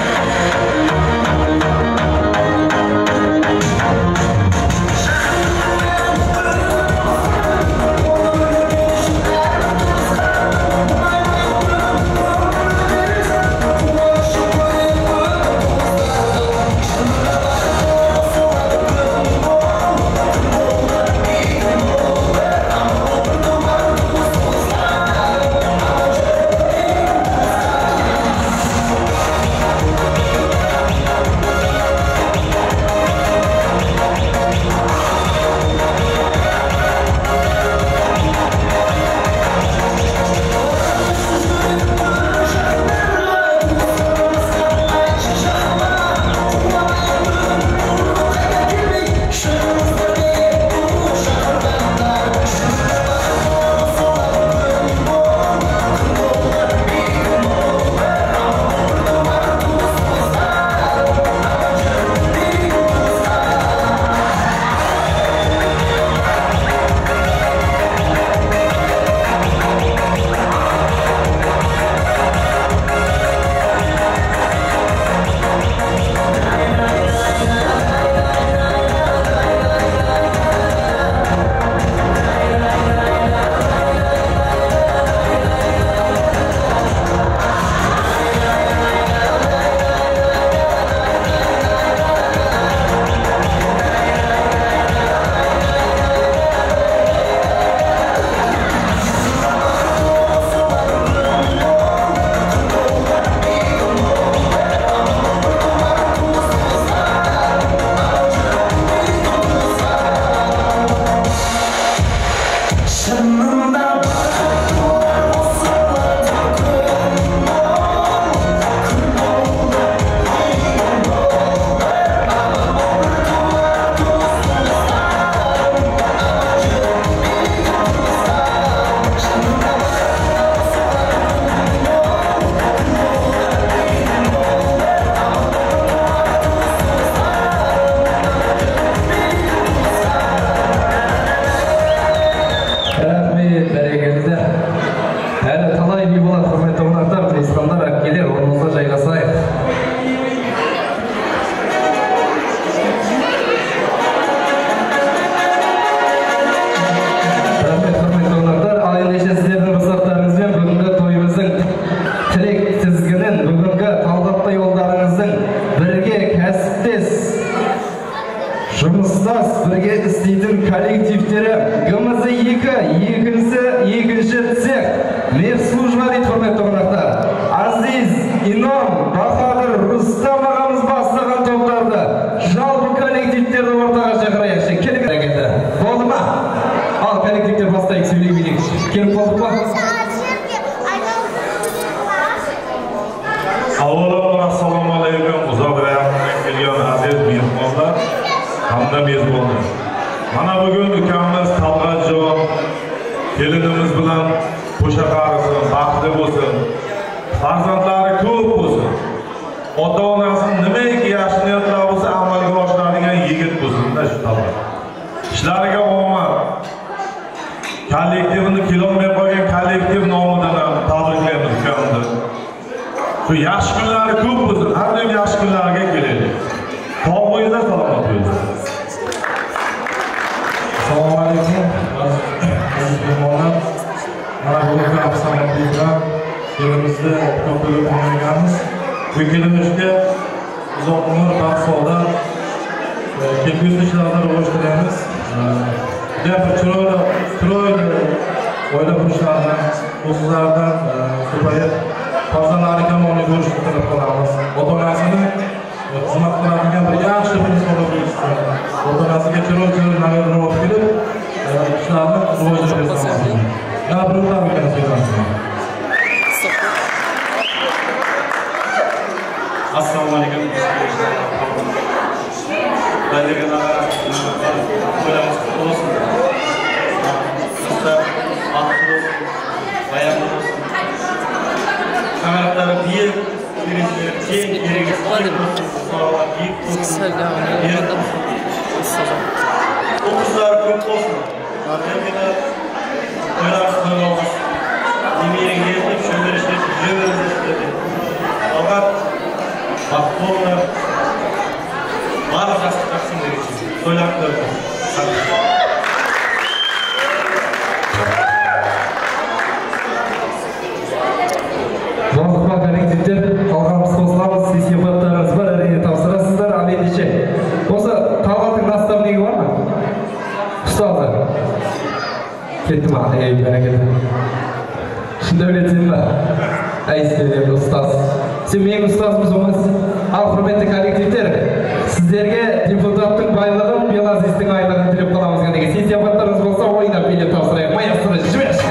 жұмыстас бірге істейтін коллективтері ГМЗ екі, екінші, екінші цех, медслужба дейді құрметті қонақтар. Азиз, Ином, Бахадыр, Рустам ағамыз бастаған топтарды, жалпы коллективтерді ортаға шақырайықшы. Келік әрекеті. Болды ма? Ал коллективтер бастайық, сөйлей билейікші. Келіп болдық па? Avvalambor assalomu alaykum. Uzoq rayondan kelgan aziz mehmonlar, hamda mezbonlar. Mana bugun ukamiz Talg'atjon kelinimiz bilan qo'sha qarisin, baxtli bo'lsin. Farzandlari ko'p bo'lsin. Ota-onasini nimaiki yaxshi niyatlar bo'lsa amalga oshiradigan yigit bo'lsin-da shu Talg'at. Ishlariga omad. Kollektivini kelolmay qolgan kollektiv nomidan ham tabriklaymiz ukamizni. Şu yaxshi kunlari ko'p bo'lsin, har doim yaxshi kunlarga kelaylik. Sog' bo'linglar, salomat bo'linglar. Assalomu alaykum. Aziz mehmonlar, mana bugun afsonaviy bilan kelimizni ko'pilib o'ynaganmiz. Bu kelinishga uzoq umr, baxt, saodat, kelgusi ishlarda rivojlanamiz. Juda bir chiroyli, chiroyli oila qurishlarini, do'stlardan ko'payib farzandlari kamolini ko'rishni tilab qolamiz. Ota-onasini xizmat qiladigan bir yaxshi bir inson bo'lishsin. Ota-onasiga chiroyli namoyon olib kelib, ishlarni rivojlantirsin. Yana bir tabriklar so'rayman. Assalomu alaykum. Baliqlar qo'yamiz olsun. Sizlar baxtli bayram olsun. Kamerada bir birisi şey gereksiz sorular ilk tutun. Okuzlar köp olsun. Arkadaşlar oylar sınırlı olsun. немереңе деп шөберішке жүре беріңіздер. Талғат, бақытты болыңдар. Барлық жақсы жақсын деген сөз. Тойлаңдар. Уақытқа коллективтер, қалғанымыз қосыламыз, сый-сияпаттарыңыз бар, әрине тапсырасыздар, ал ендеше. Осы Талғаттың наставнигі бар ма? Ұстазы. Кетті ма? Ей, бәрекелді. Шында білетсің ба? Әй, сен ұстаз. Сен менің ұстазымыз оңыз. Ал құрметті коллективтер, сіздерге депутаттың байлығын, Белазиздің айлығын тілеп қаламыз кәдеге. Сый-сияпаттарыңыз болса, ойнап билеп тапсырайық. Маэстро, жіберші.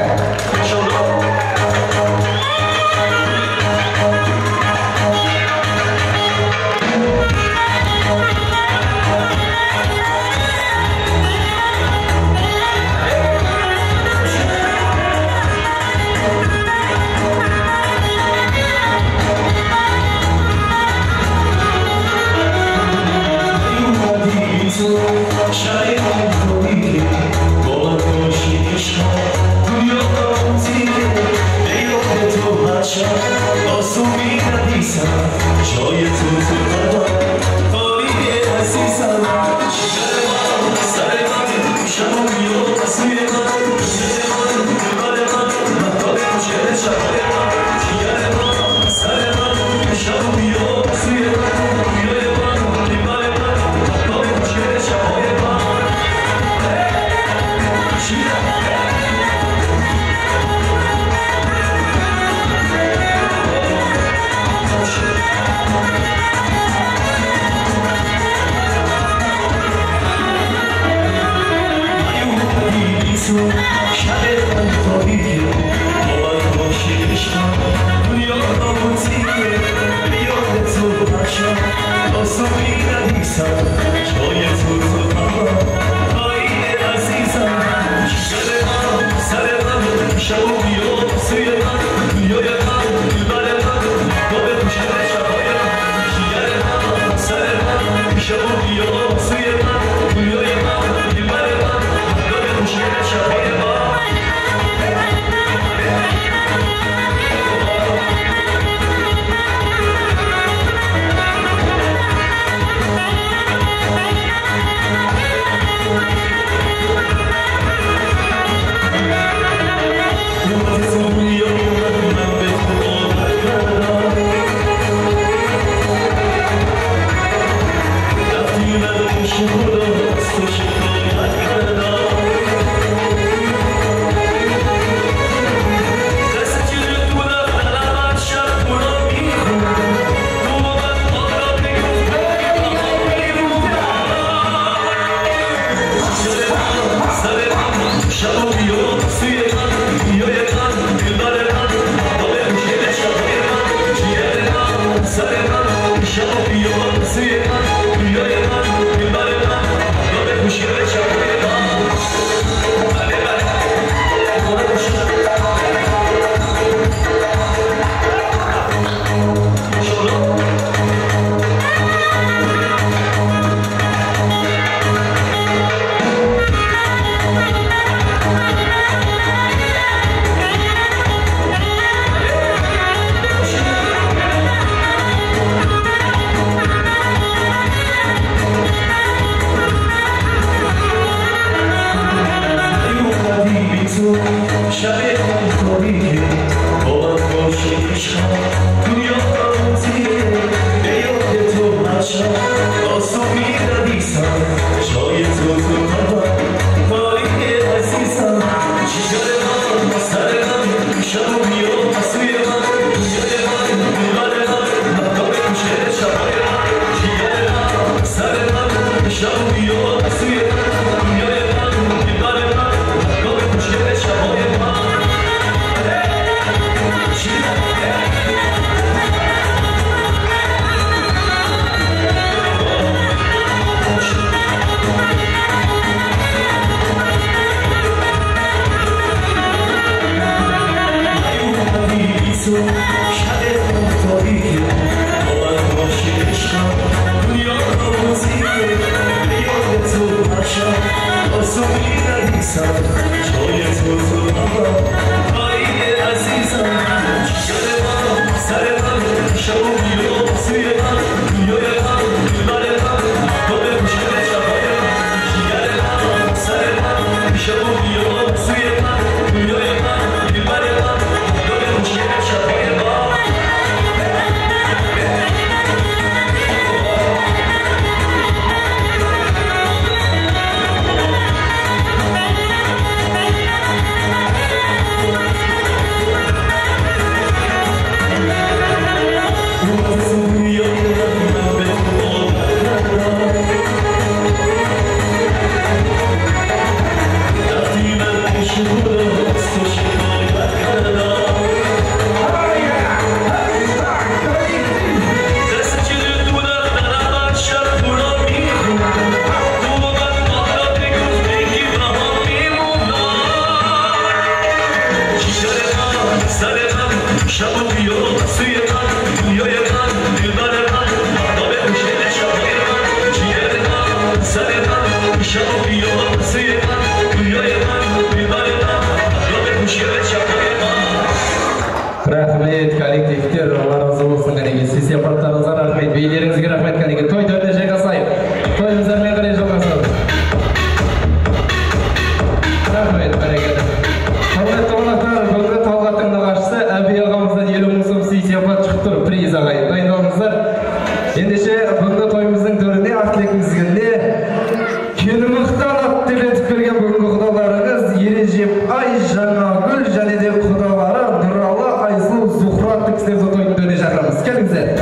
ағайын, дайындалыңыздар. Ендеше бүгінгі тойымыздың төрінде ақ тілегімізге келімықтан ат деп берген бүгінгі құдаларыңыз Ережеп-ай, Жаңагүл және де құдалары Нұралы, Айсұлу, Зухра атты кісілерді тойдың төріне шақырамыз. Келіңіздер.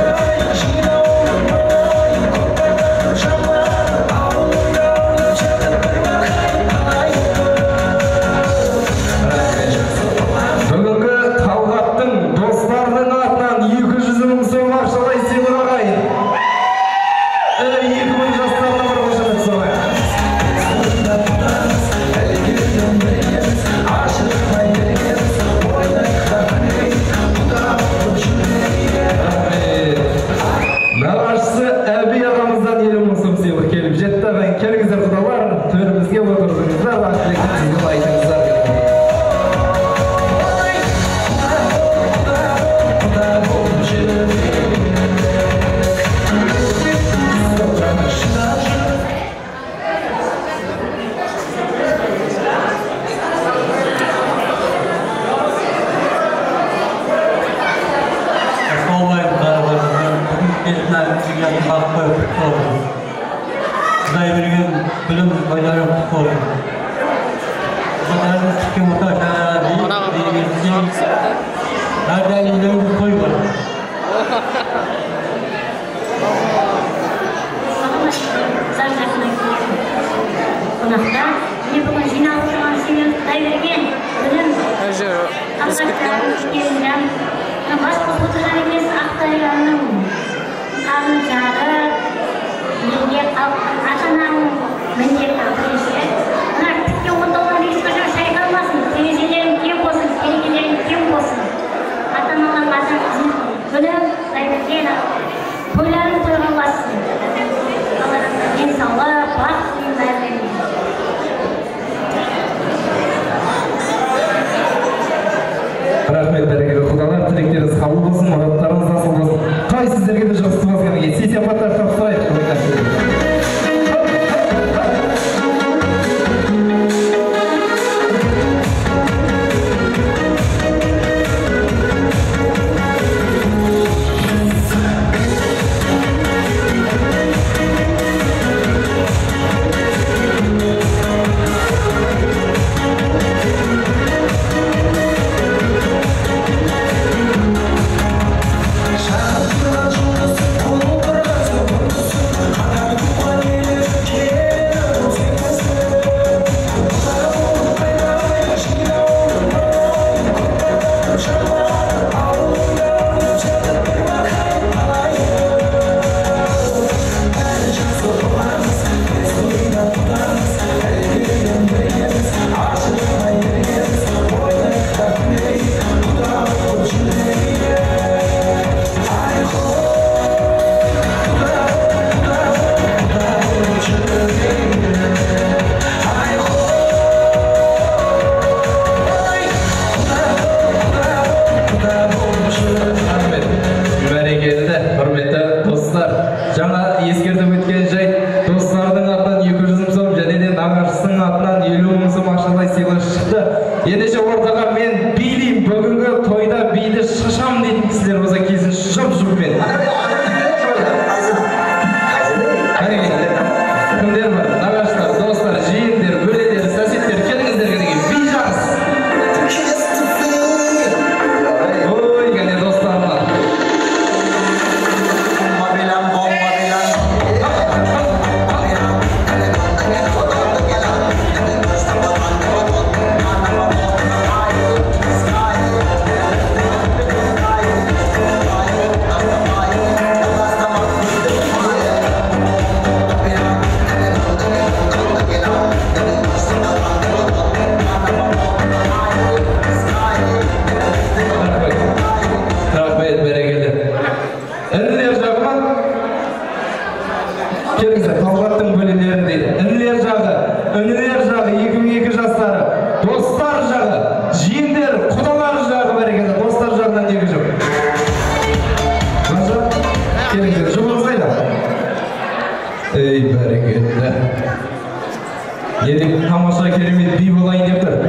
Енді тамаша керемет би болайын деп тұр.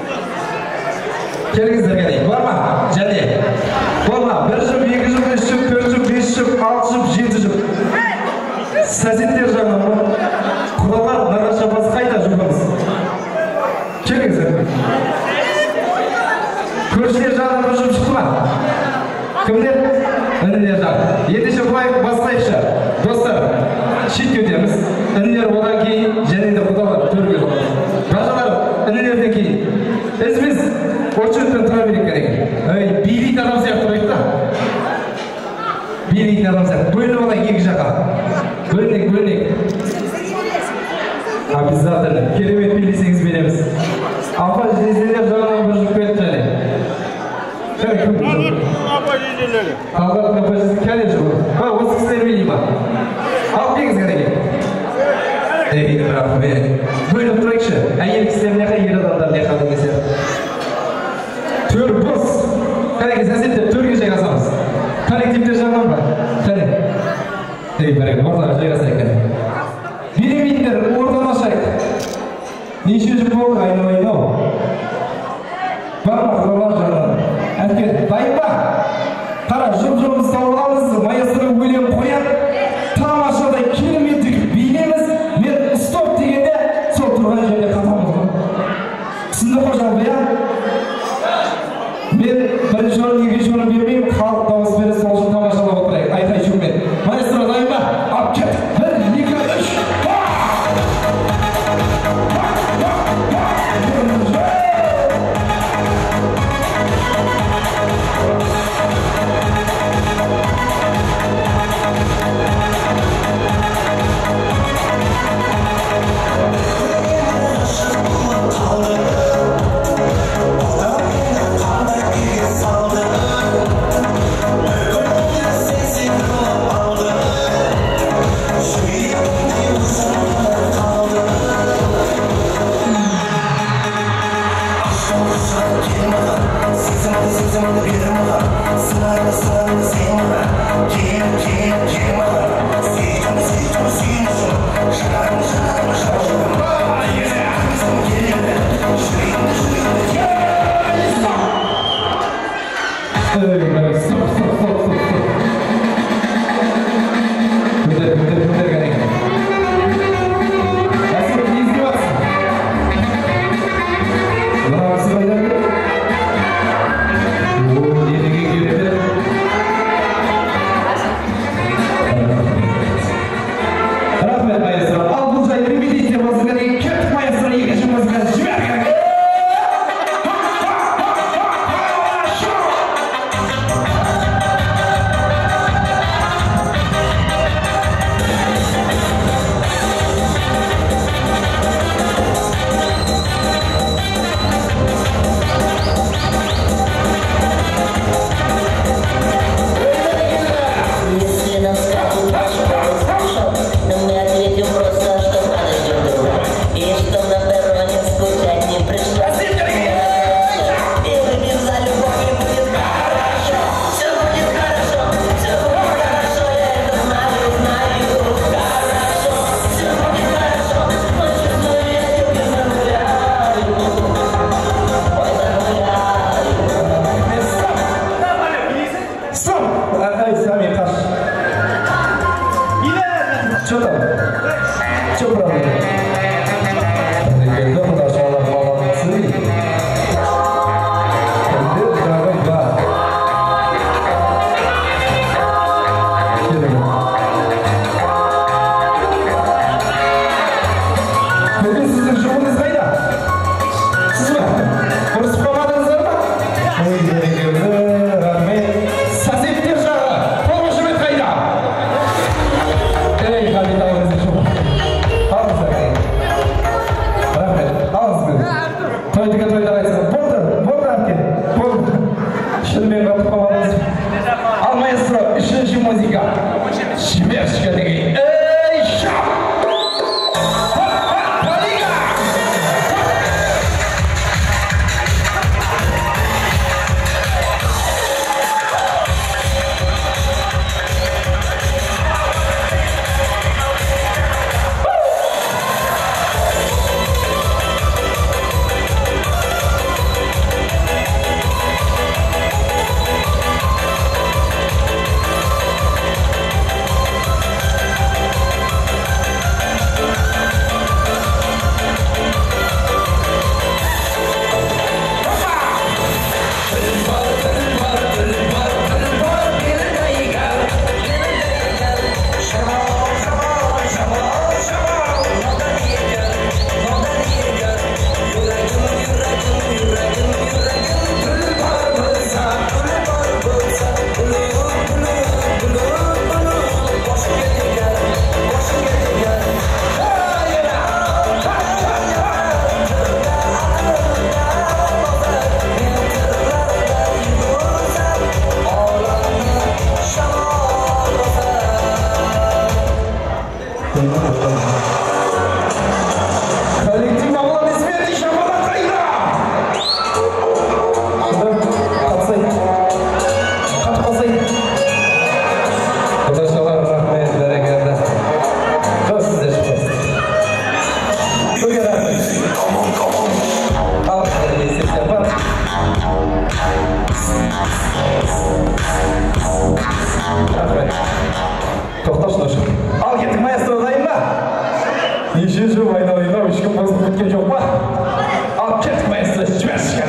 Келіңіздер келейік, бар ма? Және, болма, бір жыл, екі жыл, үш жыл, ендеше былай бастайықшы. Достар, шетке өтеміз. Інілер одан кейін және де құдалар төрге боламыз. Бажалар інілерден кейін. Ізіміз очередьпен тұра берейік керек. Ой, билейтін адам сияқты тұрайық та. Билейтін адам сияқты. Бөлініп алайық екі жаққа. Бөлінек, бөлінек. Обязательно. Керемет билесеңіз береміз. Апа жезделер жағынан бір жүк кетті және. Қалғар композиция кәне жүр. Ба, осы кісілер білей ма? Алып келіңіз кәне. Ей, рахмет. Бөліп тұрайықшы. Әйел кісілер неқа, ер адамдар неқа деген сияқты. Төр бос. Кәнеке, сәсетті төрге жайғасамыз. Коллективтер жағынан ба? Кәне. Ей, бәрек, ортаға жайғасайық кәне. Беремейтіндер, ортан ашайық. Неше жүр болды, айналайын-ау. Бар ма, қырлар жағынан. Әткен, дайын ба? Қара, жұп-жұбымыз тауыламыз, маэстро өлең қояр. Тамашадай кереметтік билеміз. Мен стоп дегенде, сол тұрған жерде қатамыз. Түсінді қожалды, я? Мен бірінші орын, екінші орын бермеймін, халық дауыс бере сол үшін тамашалап отырайық. Айқай жүгмен. Маэстро, дайын ба? Ап кет. Бір, екі, үш. Тоқташы ношы. Ал кеттік маэстро дайын ба? Неше жыл айналайын ау, ешкім бозып кеткен жоқ па? Ал кеттік маэстро, жіберші.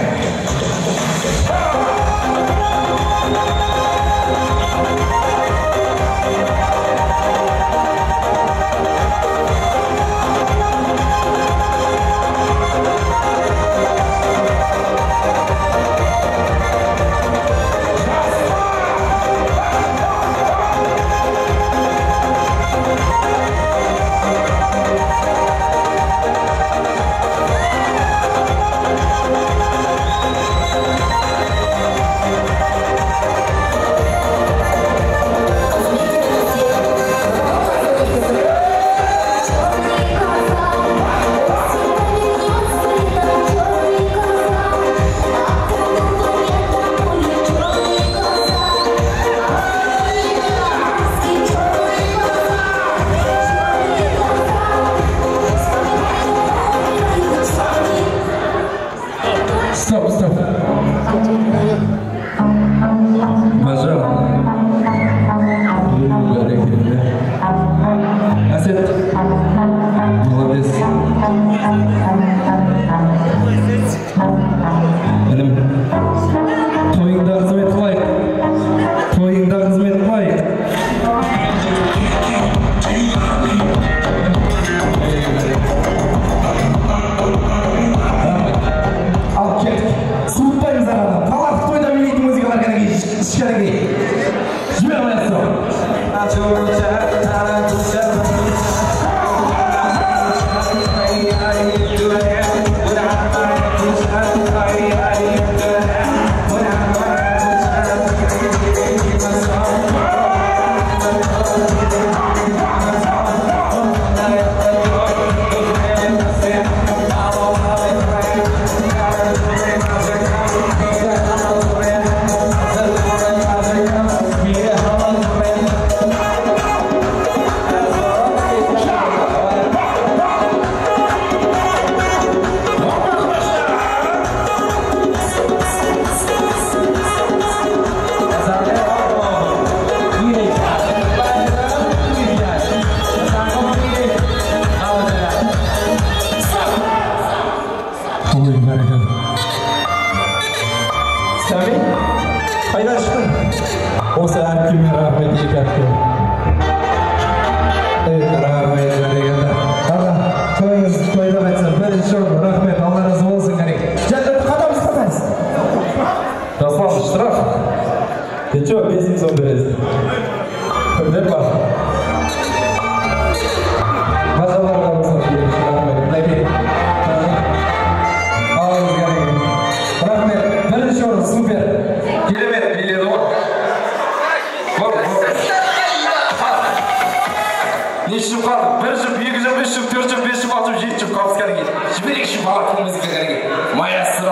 Стоп, стоп. Мажал. Асет. Молодец. Інім, тойыңда қызмет қылайық. Тойыңда қызмет қылайық. Ал кеттік. Суытпаймыз арада. Талақ тойда билейтін музыкалар кәдеге ішкәдеге. Жібер маэстро. Сәби, қайда шықтың? Осы әркеме рахмет екі әпке. Рахмет бәрекелді. Аға, тойыңыз тойда қайтса, бірінші орын рахмет, Алла разы болсын кәрек. Жәннетті қадамыз қатайыз? Жаслан, штраф. Ничего, бесім сон бересің. Көмдер бар. Мазаларға болсын, рахмет. Нәке. Алыңыз кәрек. Рахмет, бірінші орын, супер. Керемет, биледі ғой. Бұл, бұл. Неше жұп қалды? Бір жұп, екі жұп, үш жұп, төрт жұп, бес жұп, алты жұп, жеті жұп қалды кәдеге. Жіберекші бала көңімізге кәдеге. Маэстро.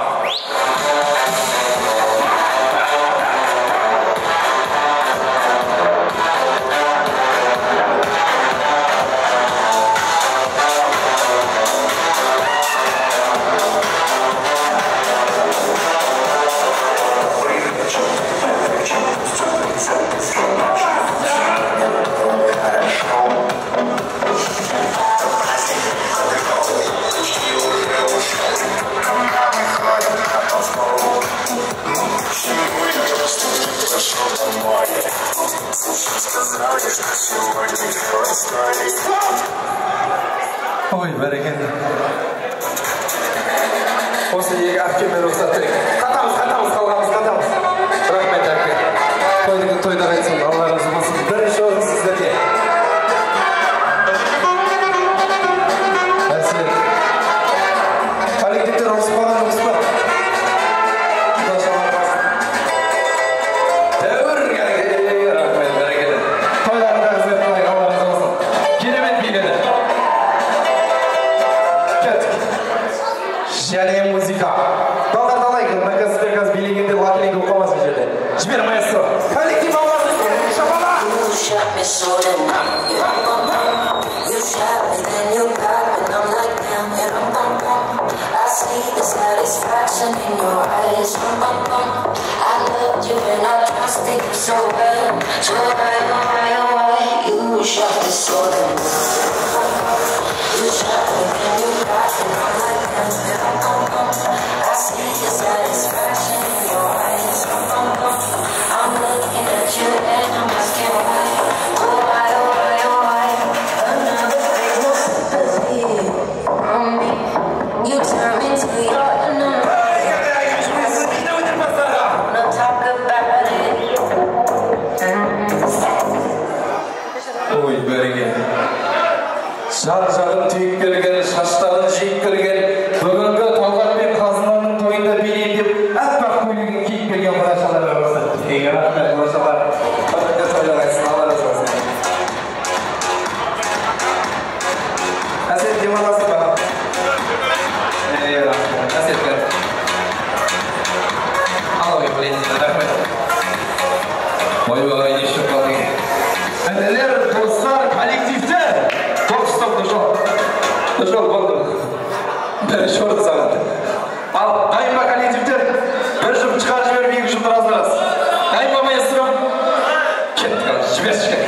Ой, бәрекелді. Осы екі әпкемен рұқсат берейік. Қатамыз, қатамыз, қалғамыз, қатамыз. Рахмет әпке. Тойдың тойда қайтсын, Алла разы болсын. Бірінші орын сіздерге. Әсет. Коллективтер ұрыс баған ұрыс ба? Дәуір кәдеге. Рахмет, бәрекелді. Тойларында қызмет қылайық, Алла разы болсын. Керемет биледі. Және музыка. Далдар далайық, наказ берказ билегенде лакелеңге оқамасын жерде. Жібер маэстро. Коллектив алғазын. Шапала! see the satisfaction in your eyes. I loved you and I trusted you so well. So why, oh why, oh why you shot the sword? You shot me and you got me. I'm like that. I see the satisfaction in your eyes. I'm looking at you and I'm asking why. Oh why, oh why, oh why another thing no sympathy from me. You turn me to your enemy. No talk about it. Ой, бәрекелді. Жар-жағын түйіп келген, шаштарын жиып келген, бүгінгі Талғат пен Қазынаның тойында билейін деп, аппақ көйлегін киіп келген бұрашалар болсын. Ей, рахмет, бұрашалар. Бүгінгі тойлағайсың, Алла разы болсын. Әсет, демаласың ба? Ей, рахмет. Әсет, кәр. Ал ой, білейсің, рахмет. Ой-ой, не шық қалдың. Әнелер, достар, коллективтер. Топ, стоп, дұжол. Дұжол, болды. Бір шорт сағын. Ал, дайын ба коллективтер? Бір жұп шығар жіберіп, екі жұп раздарыз. Дайын ба маэстро? Кетті қалды, жібер шықай.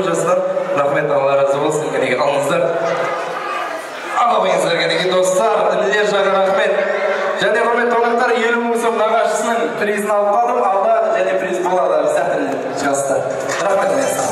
Рахмет, Алла разы болсын. Алыңыздар. Алабыңыздар, достар. призін алып қалдым, алда және приз болады обязательно жазды. Рахмет мен саған.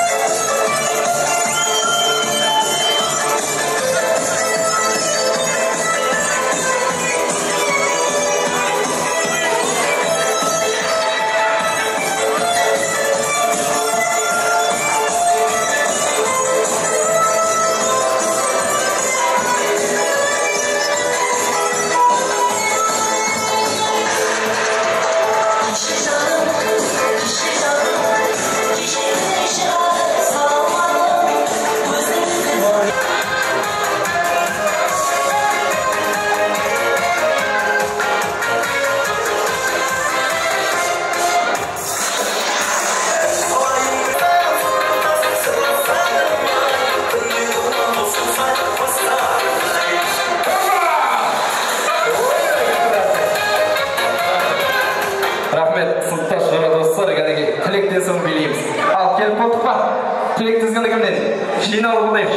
Тілек тізгінді кімден? Жиналы болайықшы.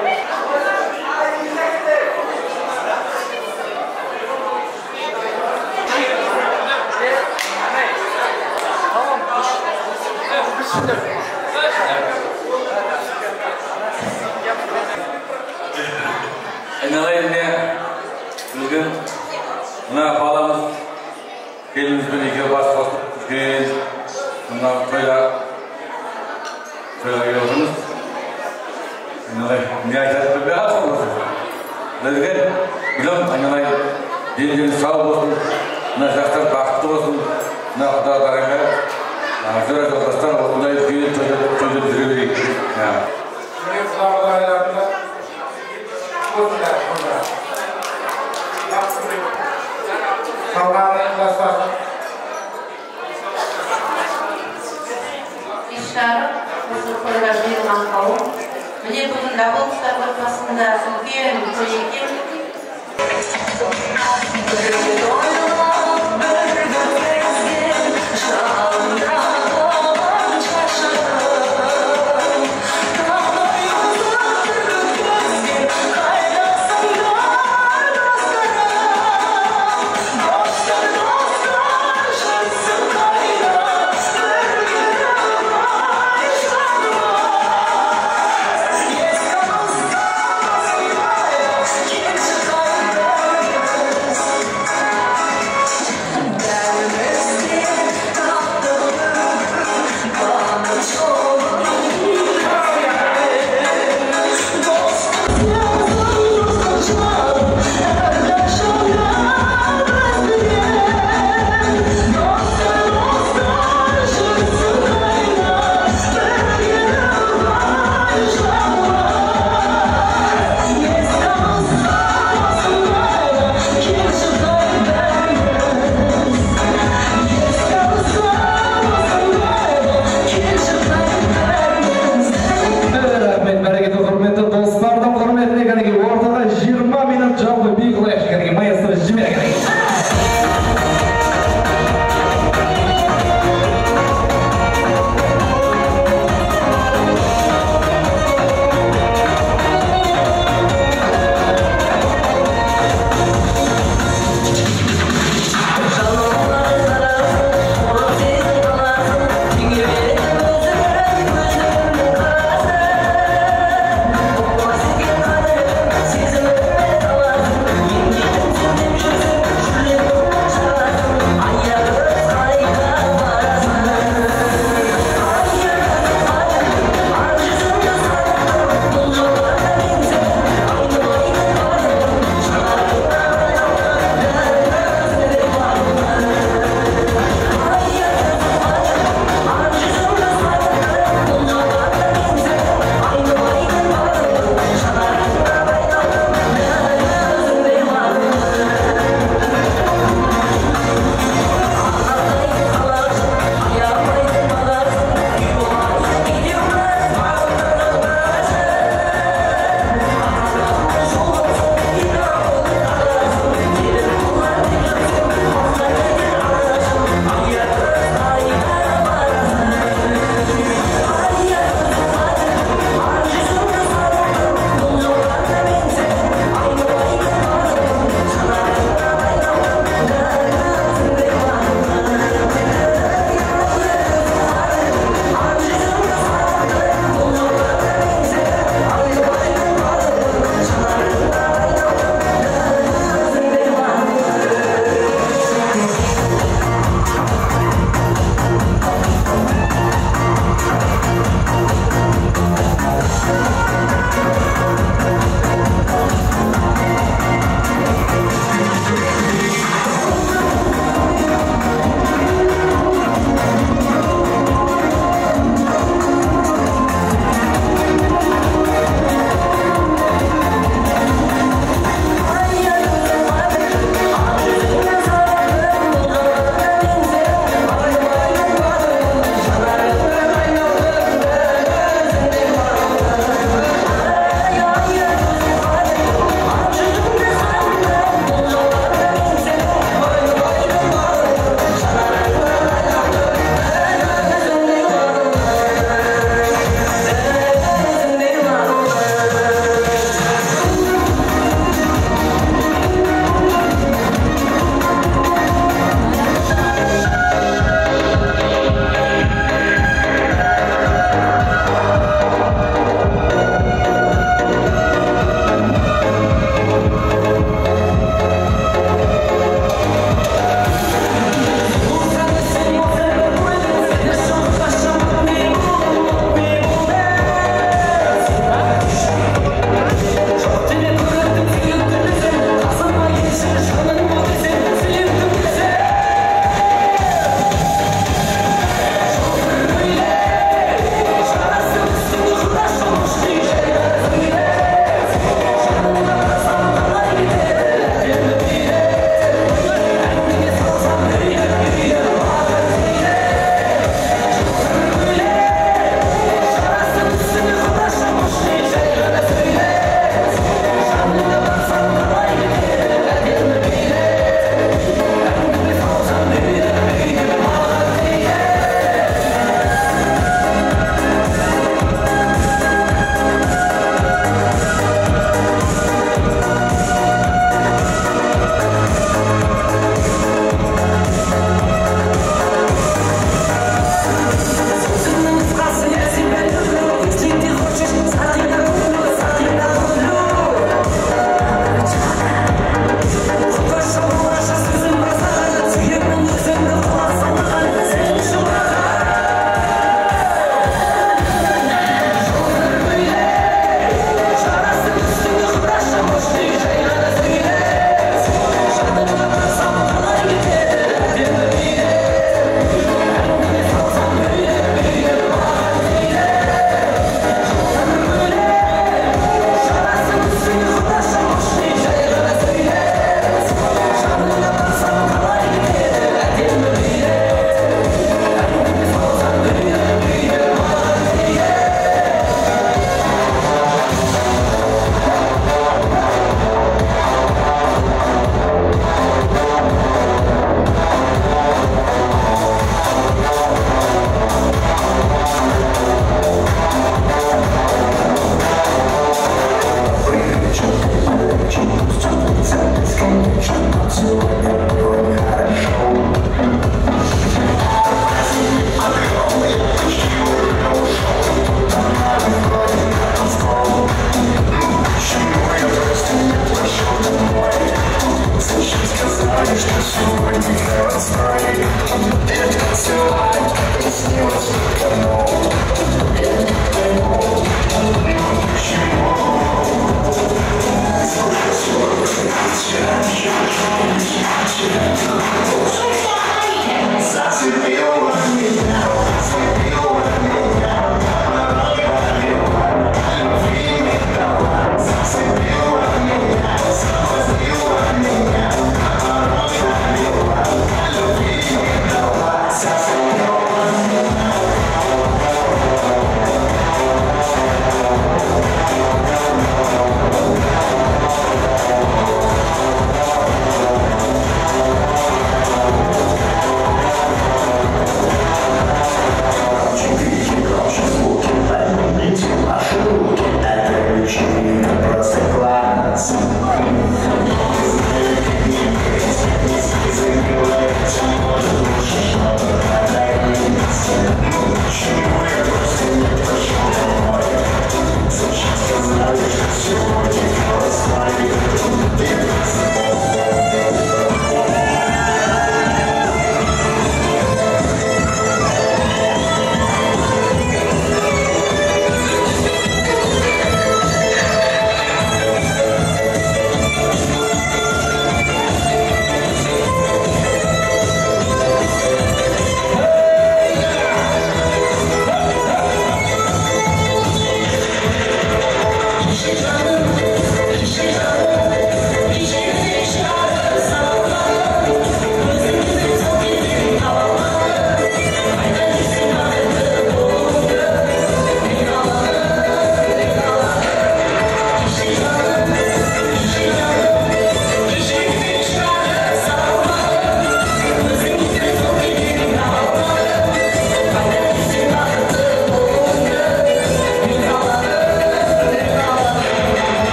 Айналайын бүгін мына баламыз келімізбен екеуі бас қосып үлкен мына тойда тойға келіп отырмыз. Не айтады білмей жатырмын осы. Білген, білем, айналайын дені сау болсын, мына жастар бақытты болсын, мына Құда тағалаға жора жолдастар осындай үлкен тойда жүре берейік. Мен құлағыда айларында осындай қонда. Қалғаны ықыластар. İşler, bu konuda bir mankalı. Mene bugün davul kitabı basında үлкен той екен.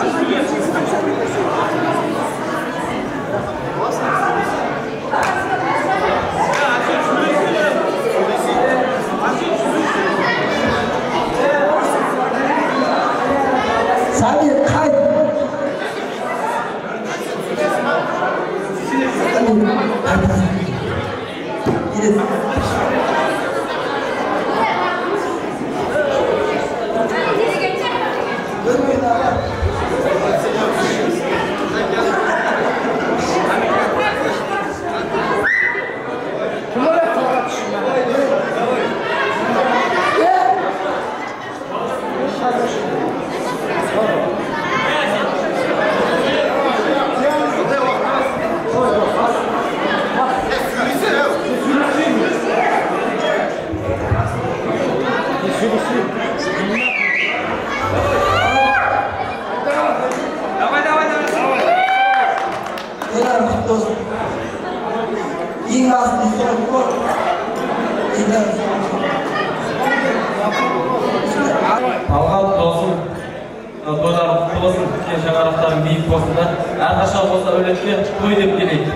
Алған досым, тойларым құтты болсын, сен шаңырақтарың биік болсындар. Әрқашан болса өлетке той деп келейік.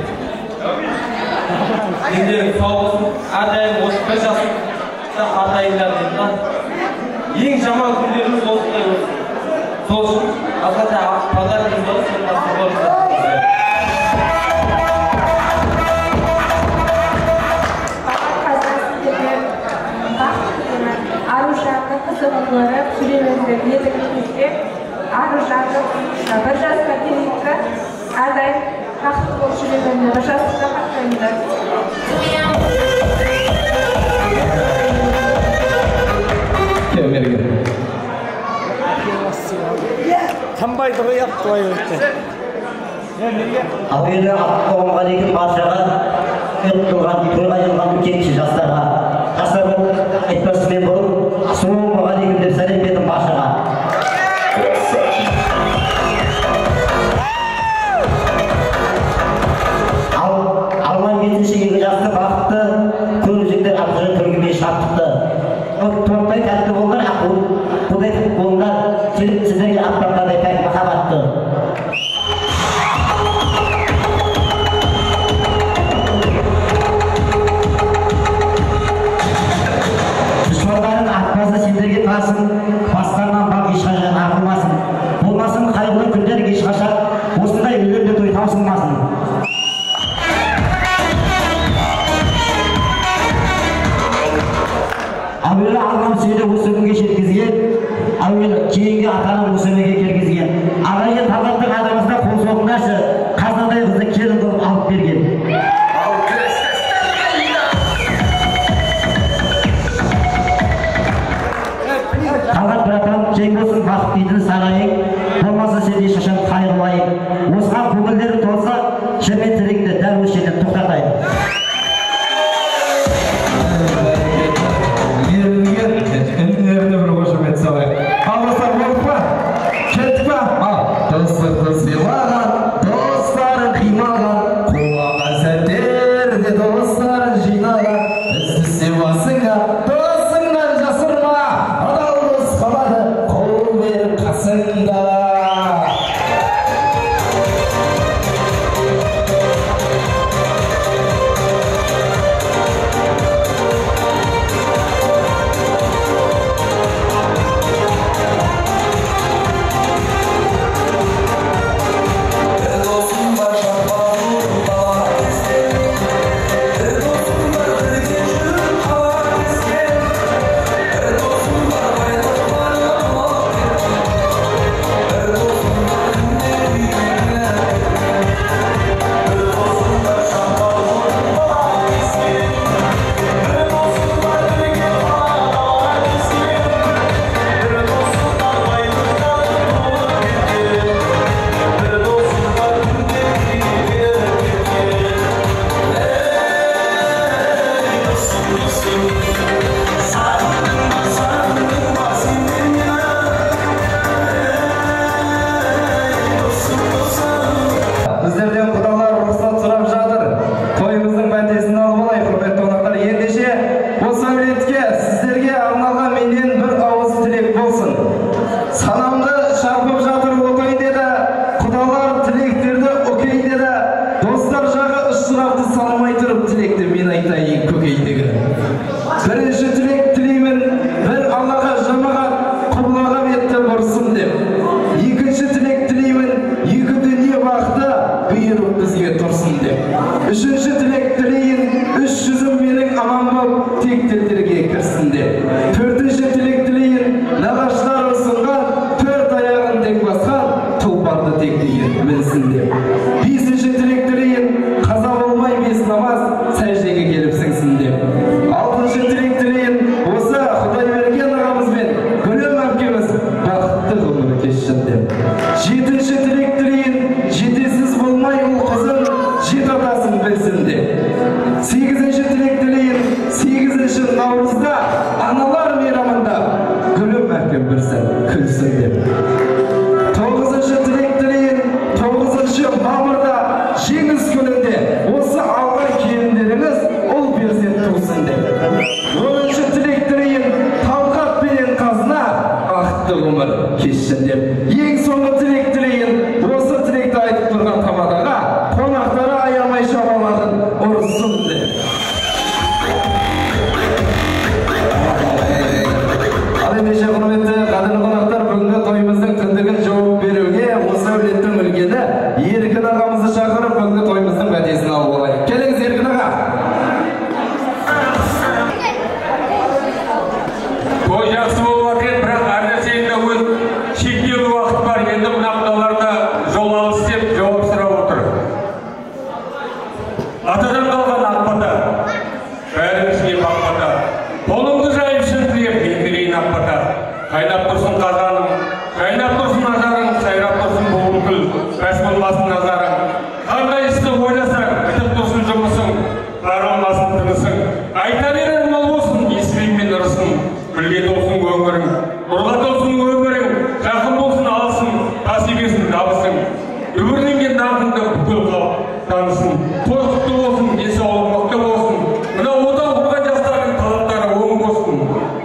Дендерің сау болсын, әрдайым осы бір жаста ардайыңдар дейді. Ең жаман күндеріміз осындай болсын. Сол үшін алғанда пазар күні болып, сонда соборымызда. Аружанның қызығылары сүрелерді етігімізге Аружанның бір жасқа дейінгі әрдайым бақытты болып жүре бір жасқа қақтаймдар. Қамбай дұрыяп тұлай өтті. Әуелі Ассалаумағалейкум баршаға, өт тұрған, тойға жылған үлкенші жастарға. Жастардың айтпасымен бұрын, Ассалаумағалейкум деп сәлем бердім баршаға. Алған бетінші екі жасты бақытты, көңілжіктер ақжын көргіме шаттықты. Тортай тәтті болдар, ақыл, бұдай болдар, сіздерге аттанғандай пәк махаббатты. Дұшпандарын атпазы сендерге тасын, бастарынан бақ ешқашан ағылмасын. Болмасын қайғылы күндер ешқашан осындай үйлерде той таусылмасын. Әуелі алған сөйлі осы күнге жеткізген, әуелі кейінгі атаны осы өмеге кергізген. Ағайын табаттық адамызда қол соғындашы, қазынадай қызды келін қылып алып берген. Талғат бір атам, жай болсын бақыт дейтін сарайың, болмаса сен ешқашан қайғылайын. Осыған көңілдері толса, шермен тіректі дәл осы жерден тоқтатайын. Önlerine bir hoşumet salay. Alırsan olma. Ketme. Dostluklu silahan, dostların kıymalan, kulağına serderde dostların jinalan. Bizi sevasına, dostundan jasırma. Adalımız kaladı, kol ver kasında. Üçüncü dilek dileyin, üç yüzüm menin aman bol tek dildirge kirsin de. Dördüncü dilek dileyin, nagaşlar olsunga, dört ayağın tek baskan, tulpardı tek dileyin, bilsin de. Beşinci dilek dileyin, kaza olmay beş namaz, secdege gelip singsin de. Altıncı dilek dileyin, olsa Huday vergen ağamızben, gülüm öpkemiz, bakıtlı ömür geçsin de. Жетінші тілек тілейін, жетесіз болмай ол қызын жет атасын білсін де. Сегізінші тілек тілейін, сегізінші наурызда аналар мейрамында гүлім әкем бірсін, күлсін деп. Тоғызыншы тілек тілейін, тоғызыншы мамырда жеңіс күнінде осы алған келіндеріңіз ұл перзент тусын деп. оныншы тілек тілейін, талғат пенен қазына бақытты ғұмыр кешсін деп. Ең соңғы тілек тілейін, осы тілекті айтып тұрған тамадаға қонақтары аямай шабаладың ұрысын деп. Ал ендеше құрметті қадірлі қонақтар, бүгінгі тойымыздың кіндігін жауып беруге осы әулеттің үлкені Еркін ағамызды шақырып, бүгінгі тойымыздың уәдесін алып алайық. Келіңіз Еркін аға. Той жақсы болып жатыр, бірақ әр нәрсенің де өз шектеулі уақыт бар. Енді мына құдаларда жол алыс деп жауап сұрап отыр. Атадан қалған ақбата, бәрімізге бақбата. Қолыңды жайып шын тілеп, ендірейін ақбата. Қайнап тұрсын қазаның, қайнап тұрсын ажарың, сайрап тұрсын бұлбұл гүл, бәс болмасын назарың. Қандай істі ойласаң, бітіп тұрсын жұмысың, тарылмасын тынысың. Айта берер мол болсын, естілейін мен ырысын. Білге толсын өмірің, нұрға толсын өмірің, жақын болсын алсын, тас емесін жабысың. Дүбірленген даңқыңды бүкіл халық танысын. Той құтты болсын, денсаулық мықты болсын. Мына отан құрған жастардың талаптары оң болсын.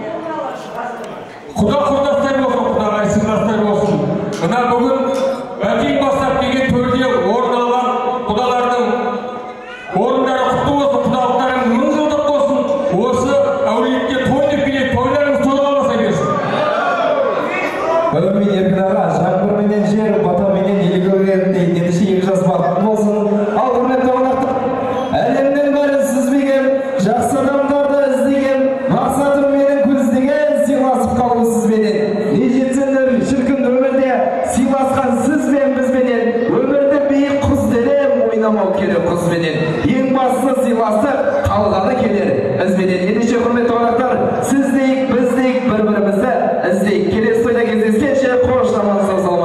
Құда құрдастар болсын, құдағай сырластар болсын. Мына бүгін бәкең бастап деген төрде орын алған құдалардың орындары құтты болсын, құдалықтарың мың жылдық болсын. Осы әулетке той деп келеді, тойларыңыз тойланбаса берсін. Бүгін мен Еркін аға, жаңбыр менен жер, бата менен елгөгеріндей ендеше екі жас бақытты болсын. Ал құрметті қонақтар, әлемнің бәрін сүзбеген, жақсы адамдарды іздеген, мақсатым менің көздеген, сыйласып қалу сізбенен. Не жетсеңдер шіркін өмірде сыйласқан сізбен бізбенен, өмірді биік құз дедім, ойнамау керек қызбенен. Ең бастысы сыйласып қалғаны келер ізбенен. Ендеше құрметті қонақтар, сіз дейік, біз дейік, бір-бірімізді іздейік. Келесі тойда кездескенше қош аман сау саламат.